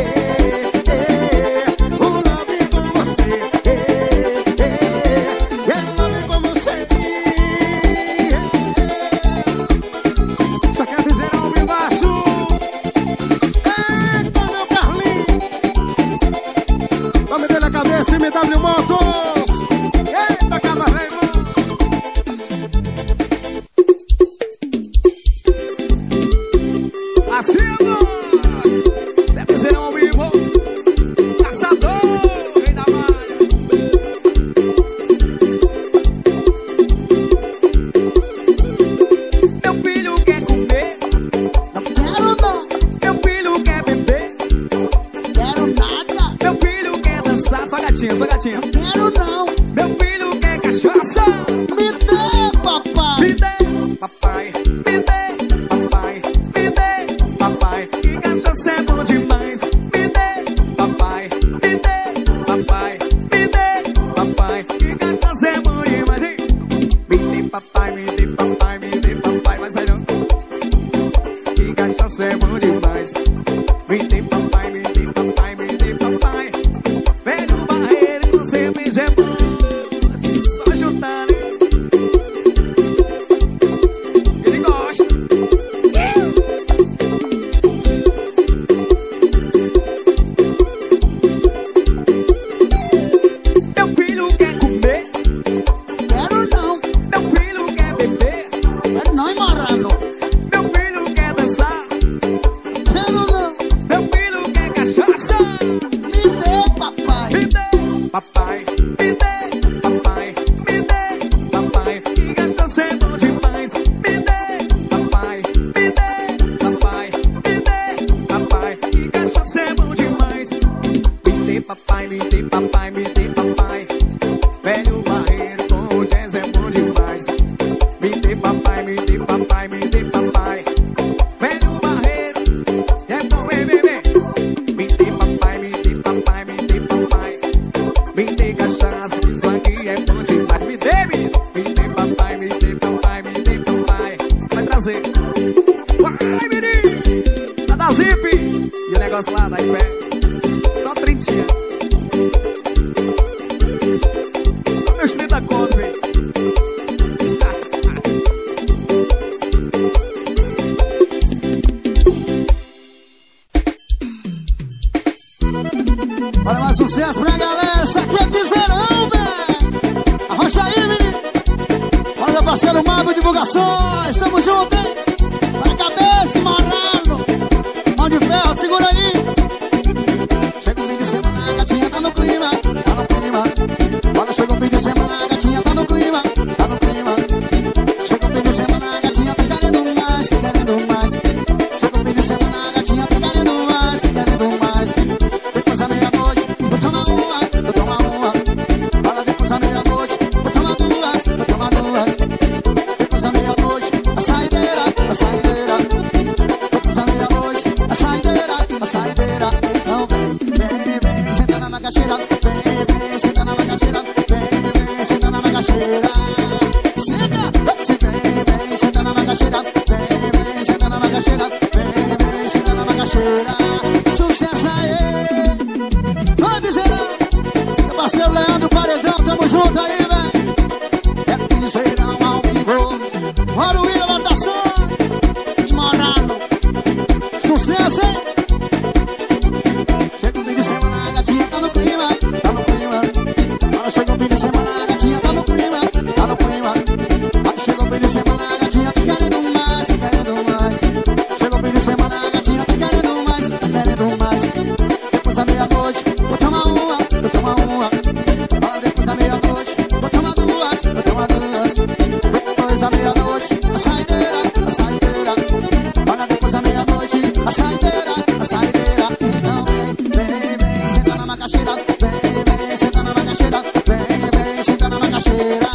Um love com você. Quero love com você. Só quer dizer ao meu baixo. Eita, meu Carlinhos. Nome dele a cabeça, MW Motos. Eita, cabra velho. Assim é nós. Zé Bezerrão ao vivo. Caçador, rei da malha. Meu filho quer comer. Não quero não, Meu filho quer beber. quero nada, Meu filho quer dançar. Só gatinha, só gatinha. quero não. Meu filho quer cachaça. Me dê, papai. Me dê, papai. Me dê, papai. Me dê, papai. Que cachaça é bom demais. Me dê, papai. Me dê, papai. Me dê, papai. Que cachaça é bom demais. Hein? Me dê, papai. Me dê, papai. Me dê, papai. Vai sair não. Que cachaça é bom demais. Me dê, papai. Me dê, papai. Me dê, papai. Velho barreiro, você me gema. Só juntar, né? Ele gosta. Meu filho quer comer. Quero não, Meu filho quer beber. quero não, Marano. Meu filho quer dançar. Quero não, Meu filho quer cachaça. me dê, papai. Me dê, papai. Me dê, papai. Me dê, papai. Que cachaça é bom demais. Me dê, papai. Me dê, papai. Me dê, papai. Que cachaça é bom demais. Me dê, papai. Me dê, papai. Me dê, papai. Velho barreiro com o jazz é bom demais. Me dê, papai. Me dê, papai. Me dê, papai. Velho barreiro é bom, vem, vem, vem. Me dê, papai. Me dê, papai. Me dê, papai. Me dê cachaça, isso aqui é bom demais. Me dê, papai. Me dê, papai. Me dê, papai. Vai trazer. Vai, menino. Tá da Zip. E o negócio lá, daí pé. Só 30. Só meus 30 conto, velho. Olha mais sucesso pra galera. Isso aqui é piseirão, velho. Arrocha aí, menino. Olha meu parceiro Mago Divulgações. Tamo junto, hein? Para a cabeça, Marano. Mão de ferro, segura aí. Chega o fim de semana, a gatinha tá no clima. Tá no clima. Olha, chega o fim de semana, a gatinha tá no clima. Tá no clima. Chega o fim de semana, a gatinha tá querendo mais. Tá querendo mais. Chega o fim de semana, a gatinha tá querendo mais. Tá querendo mais. Depois da meia-noite, vou tomar uma. Vou tomar uma. Olha, depois da meia-noite, vou tomar duas. Vou tomar duas. Depois da meia-noite, a saideira. A saideira. Depois da meia-noite, a saideira. A saideira. Então vem, senta na macaxeira. Vem, senta na macaxeira. Vem, senta na macaxeira. macaxeira. Sucesso aí. Vai, Piseirão. Meu parceiro Leandro Paredão, tamo junto aí, velho. É Piseirão ao vivo. Bora o William Lotação. Morado. Sucesso, hein? Chega o fim de semana, a gatinha tá no clima. Tá no clima. Agora chega o fim de semana, a gatinha tá no clima. Tá no clima. Aí chega o fim de semana, a gatinha tá querendo mais, tá querendo mais. Chega o fim de semana, a gatinha tá querendo mais, tá querendo mais. Depois da meia-noite, vou tomar uma, vou tomar uma. Fala depois da meia-noite, vou tomar duas, vou tomar duas. Depois da meia-noite, a saideira, a saideira. Olha depois da meia-noite, a saideira, a saideira. Então vem, senta na macaxeira. Vem, senta na macaxeira. Vem, senta na macaxeira.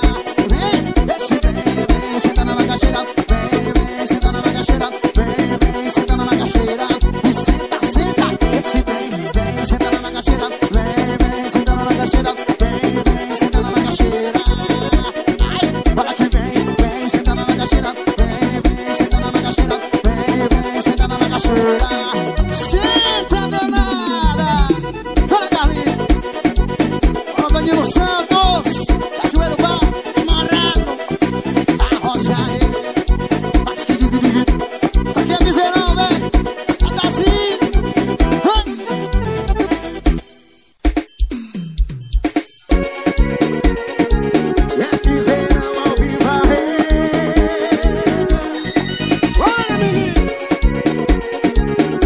Vem, senta na macaxeira. Vem, senta na macaxeira. Vem, senta na macaxeira. E senta, esse vem, senta na macaxeira. Vem, senta na macaxeira. Vem, senta na macaxeira. Olha que vem, senta na macaxeira. Vem, senta na macaxeira. Vem, senta na macaxeira. Senta danada. Olha, Carlinhos. Olha o Danilo Santos. Cajueiro Bar, Marado. A Rocha aí. Bate que dig. Isso aqui é Piseirão, velho. Tá assim. É Piseirão ao vivo aí. Olha, menino.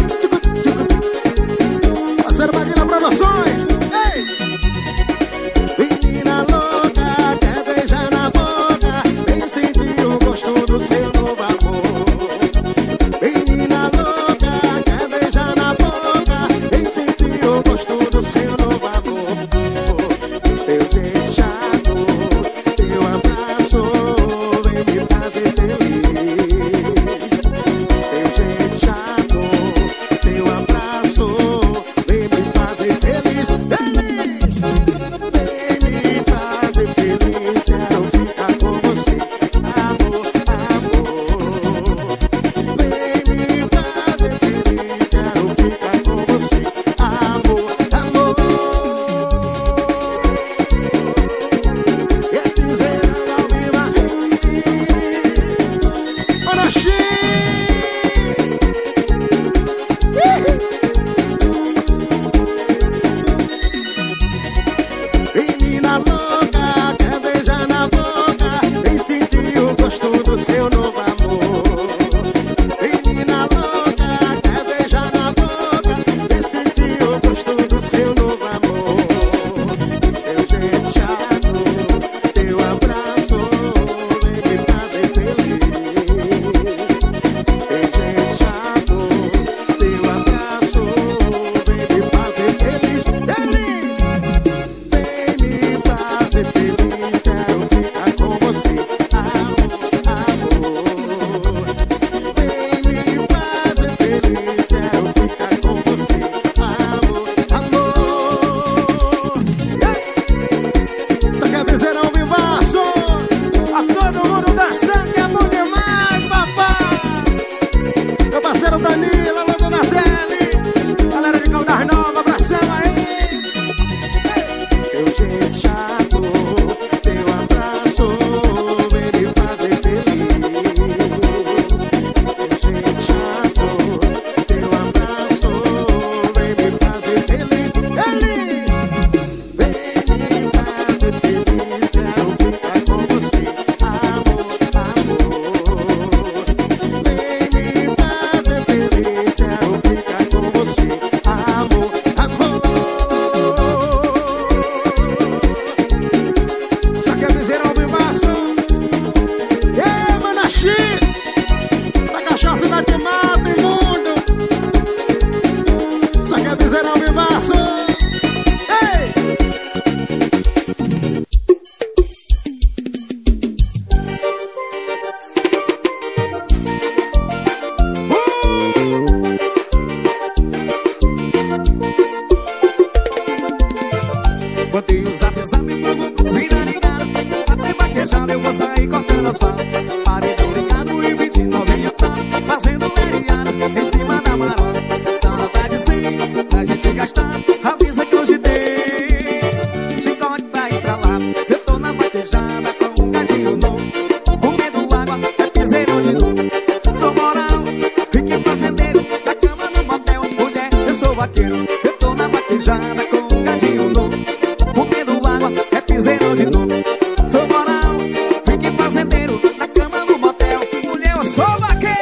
gastar, avisa que hoje tem chicote pra estralar. Eu tô na vaquejada com um gatinho novo, comendo água, é piseiro de novo. Sou moral, fique fazendeiro, na cama no motel. Mulher, eu sou vaqueiro. Eu tô na vaquejada com um gatinho novo, comendo água, é piseiro de novo. Sou moral, fique fazendeiro, na cama no motel. Mulher, eu sou vaqueiro.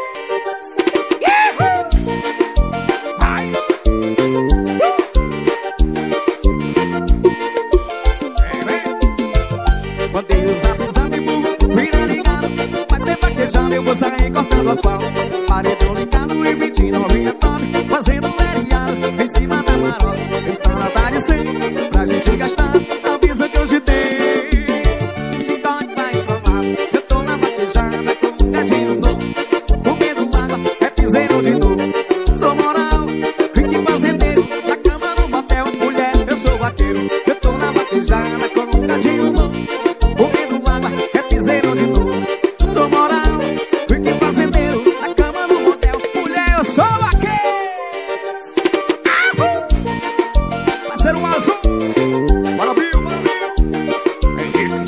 Mandei os zap burro, vira ligado. Vai ter vaquejada, eu vou sair cortando asfalto. Paredão ligado e 29 top, fazendo lereado em cima da marola. Estrada tá de 100 pra gente gastar, avisa que hoje tem chicote pra estralar. Eu tô na vaquejada com um gatinho novo, comendo água, é piseiro de novo. Sou moral, fique fazendeiro, na cama no motel. Mulher, eu sou vaqueiro. Eu tô na vaquejada com um gatinho novo, comendo água, é piseiro de novo. Sou moral, fique fazendeiro, na cama no motel. Mulher, eu sou vaqueiro. Parceiro azul, bora Bill, bora Bill.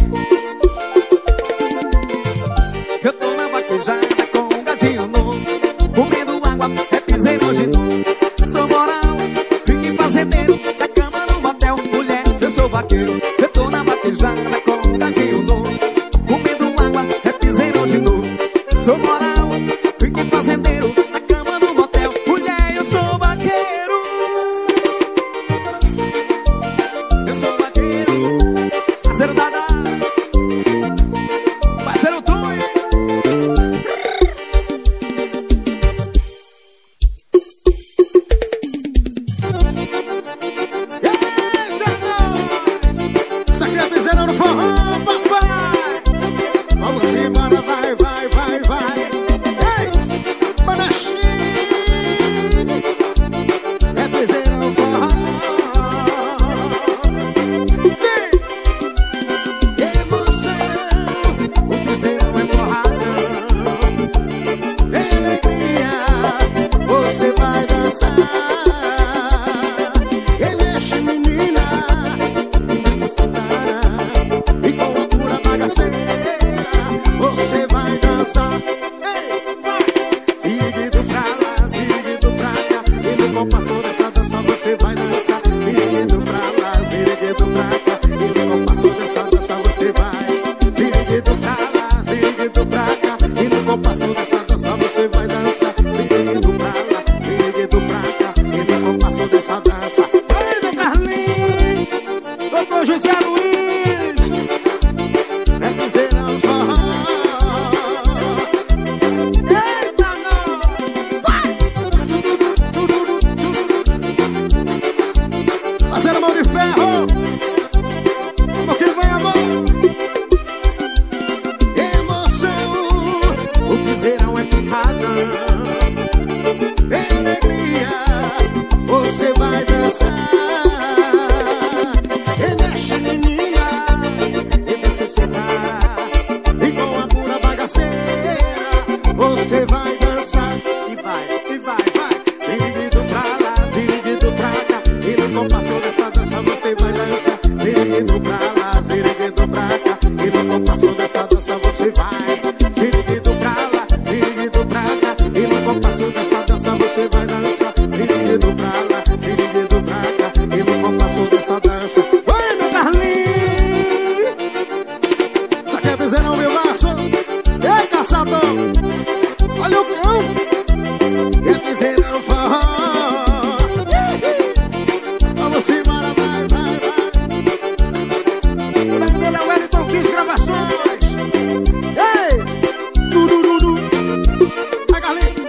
Eu tô na vaquejada com um gatinho novo, comendo água, é piseiro de novo. Sou moral, fique fazendeiro, na cama no motel. Mulher, eu sou vaqueiro. Eu tô na vaquejada com um gatinho novo, comendo água, é piseiro de novo. Sou moral, fique fazendeiro, na cama no motel. Mulher, eu sou vaqueiro. Eu sou vaqueiro. Parceiro Dada, parceiro Tonho. Isso aqui é piseirão no forró, papai. Vamos embora, vai, vai, vai, vai. Ei, Manachim. É piseirão no forró. Emoção, o piseirão é porrada. Alegria, você vai dançar. Mexe, menina, começa a sentar. E com a pura bagaceira você vai dançar. Ei, vai! Seguido pra lá, seguido pra cá. E no compasso dessa dança você vai dançar. Seguido pra lá, seguido pra cá. E no compasso dessa dança você vai. Seguido pra lá, seguido pra cá. E no compasso dessa dança você vai dançar. Seguido pra lá, seguido pra cá. E no compasso dessa dança. Ei, meu Carlinhos, doutor José Luiz, é piseirão forró. Eita, não! Vai! Fazendo mão de ferro. Vamos que vem, amor. Emoção, o piseirão é pirrada. Alegria, você vai dançar. Mexe, menina, e você sentar. E com a pura bagaceira você vai dançar. E vai, vai. Seguido pra lá, seguido pra cá. E no compasso dessa dança você vai dançar. Seguido pra lá, seguido pra cá. E no compasso dessa dança você vai. Seguido pra lá, seguido pra cá. E no compasso dessa dança você vai dançar. Seguido pra lá, seguido pra cá. E no compasso dessa dança. Oi, meu Carlinhos! Isso aqui é piseirão, meu maço. Ei, caçador! Olha o cão! É piseirão forró. Vamos embora, vai, vai, vai. Daquele é o Wellington Kiss Gravações. Ei! Du. Vai, Carlinhos!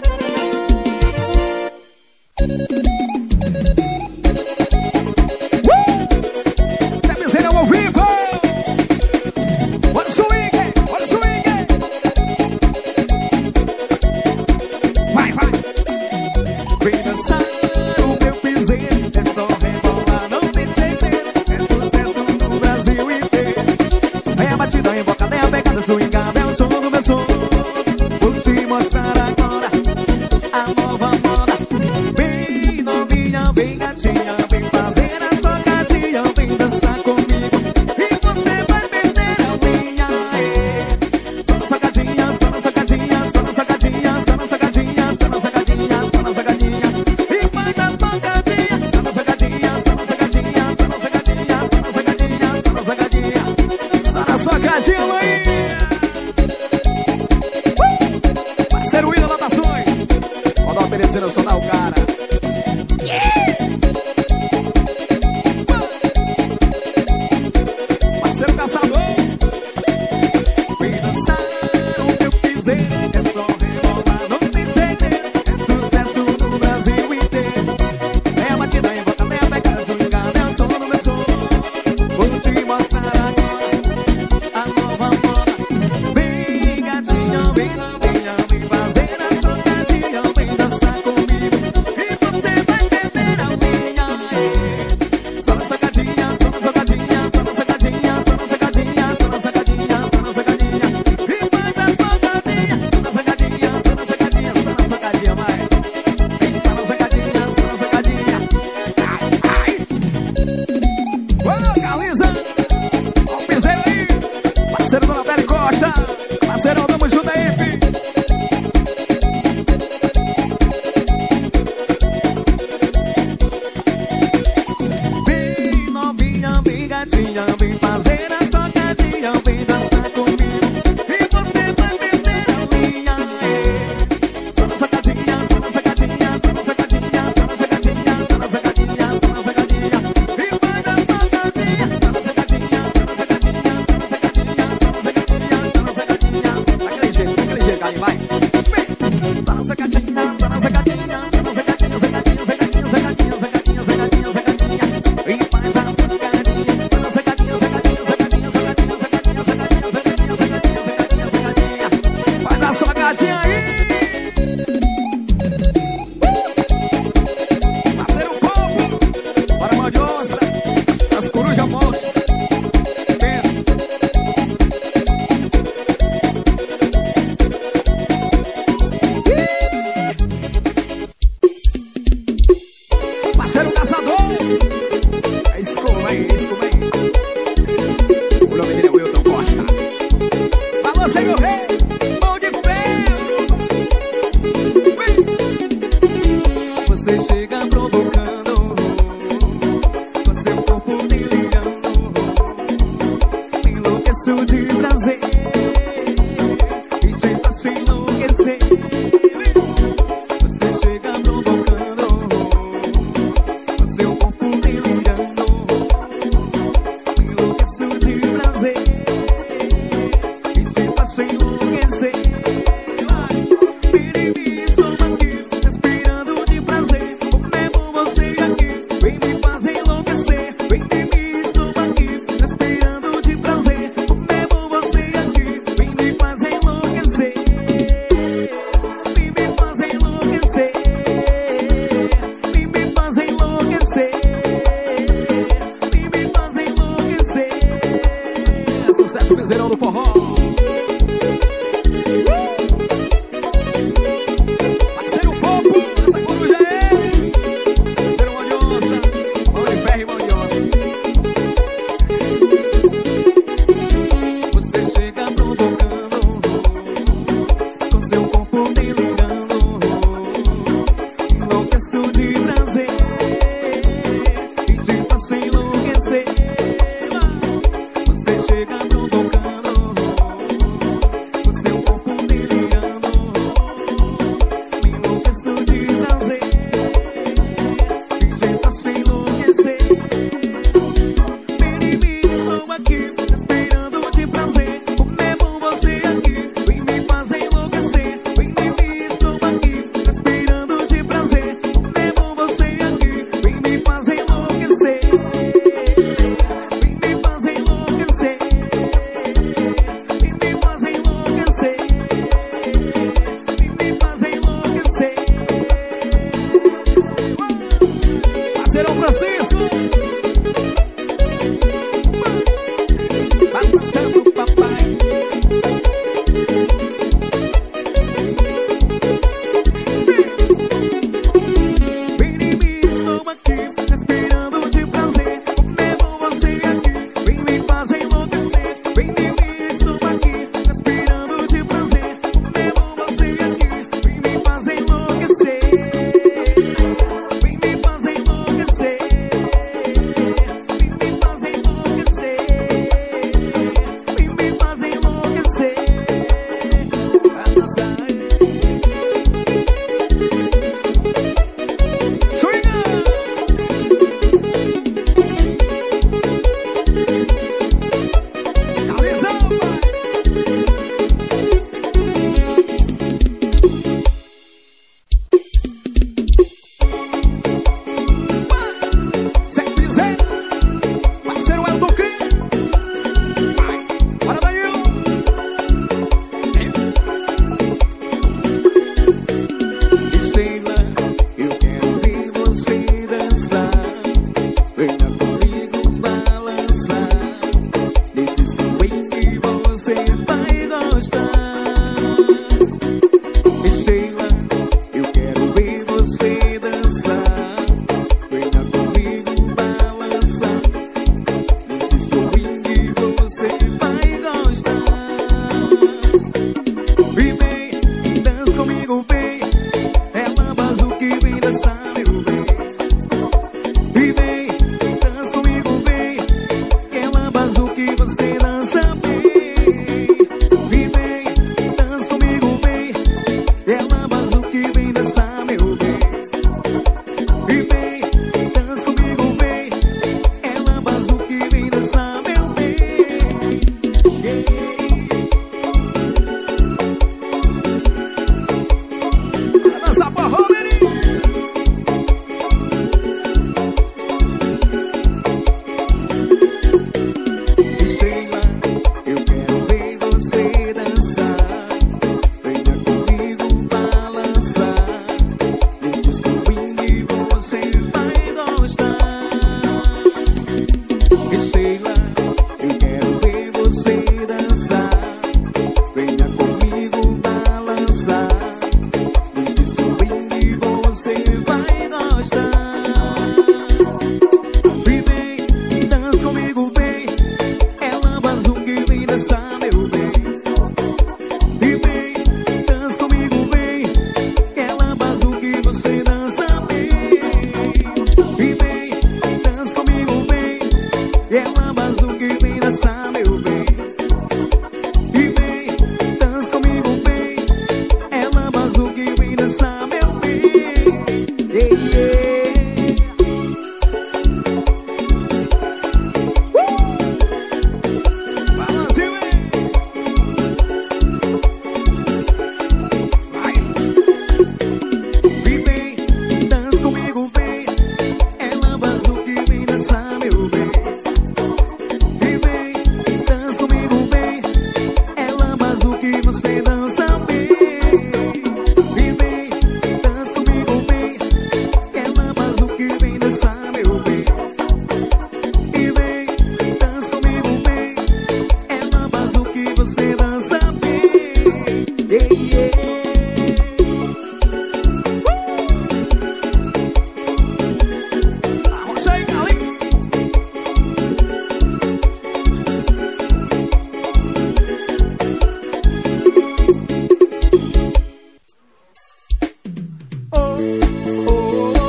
Isso é piseirão ao vivo. Olha o swing, olha o swing. Vai, vai. Vem dançar o meu piseiro. É só rebolar, não tem segredo. É sucesso no Brasil inteiro. É a batida embocada, é a pegada swingada. É o som do meu som. Vou te mostrar agora a nova moda. Bem novinha, bem gatinha. matar o cara. Parceiro caçador. Vem dançar o que eu quiser. É só rebolar, não tem segredo. É sucesso no Brasil inteiro. É a batida em volta, é a pegada swingada. É o som do meu som. Vou te mostrar agora a nova moda. Vem gatinha, vem novinha, vem fazer a socadinha. Vem dançar comigo e você vai beber a minha. Só na socadinha, só na socadinha, só na socadinha, só na socadinha, só na socadinha, só na socadinha. E faz a socadinha, só na socadinha, só na socadinha, só na socadinha, vai. Vem só na socadinha, só na socadinha. Ai, ai. Ô, Carliza, ó o piseiro aí. Parceiro do Natália Costa. Parceirão, tamo junto aí, fi. Vem novinha, vem gatinha, vem fazer a socadinha, vem dançar comigo e você vai perder a linha. Só na socadinha, só na socadinha, só na socadinha, só na socadinha, só na socadinha, só na socadinha. E vai da socadinha, só na socadinha, só na socadinha, só na socadinha, só na socadinha, só na socadinha. Daquele jeito, Galinho, vai. Só na socadinha, só na socadinha, só na socadinha, socadinha, socadinha, socadinha, socadinha, socadinha, socadinha. E faz a socadinha, só na socadinha, socadinha, socadinha, socadinha, socadinha, socadinha, socadinha, socadinha, socadinha, socadinha. Faz a socadinha aí. Parceiro Coco, bora mão de onça, as corujas mortas. Pensa. Parceiro caçador. É isso, vem, é isso, vem. O nome dele é Wilton Costa. Falou, senhor rei, mão de ferro. Vem. Você chega provocando, com seu corpo delirando. Me enlouqueço de prazer e te faço enlouquecer. Você chega provocando, com seu corpo delirando. Me enlouqueço de prazer e te faço enlouquecer. Piriri, estou aqui, respirando de prazer. Comigo você aqui, vem me fazer enlouquecer. Vem de mim, estou aqui, respirando de prazer. Comigo você aqui, vem me fazer enlouquecer. Vem me fazer enlouquecer. Vem me fazer enlouquecer.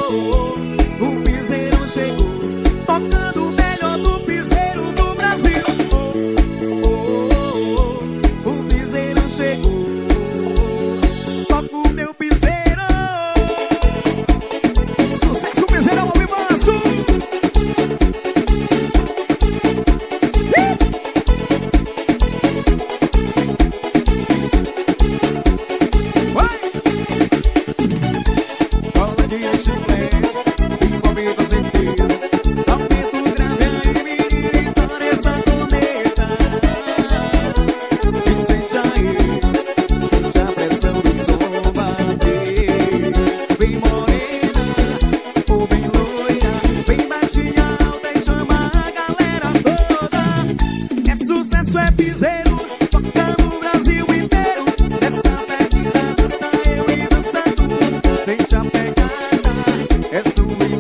O piseiro chegou, tocando o melhor do piseiro do Brasil. O piseiro chegou, toca o meu piseiro. Sucesso, piseirão, ao vivaço. Bola de chiclete, envolve com certeza. Aumento grave aí, menina, então nessa corneta. E sente aí, sente a pressão do som bater. Vem morena, ou bem loira, bem baixinha, alta e chama a galera toda. É sucesso, é piseiro, tocando o Brasil inteiro. Nessa pegada dança eu e dança tu. Sente a pegada, é sua.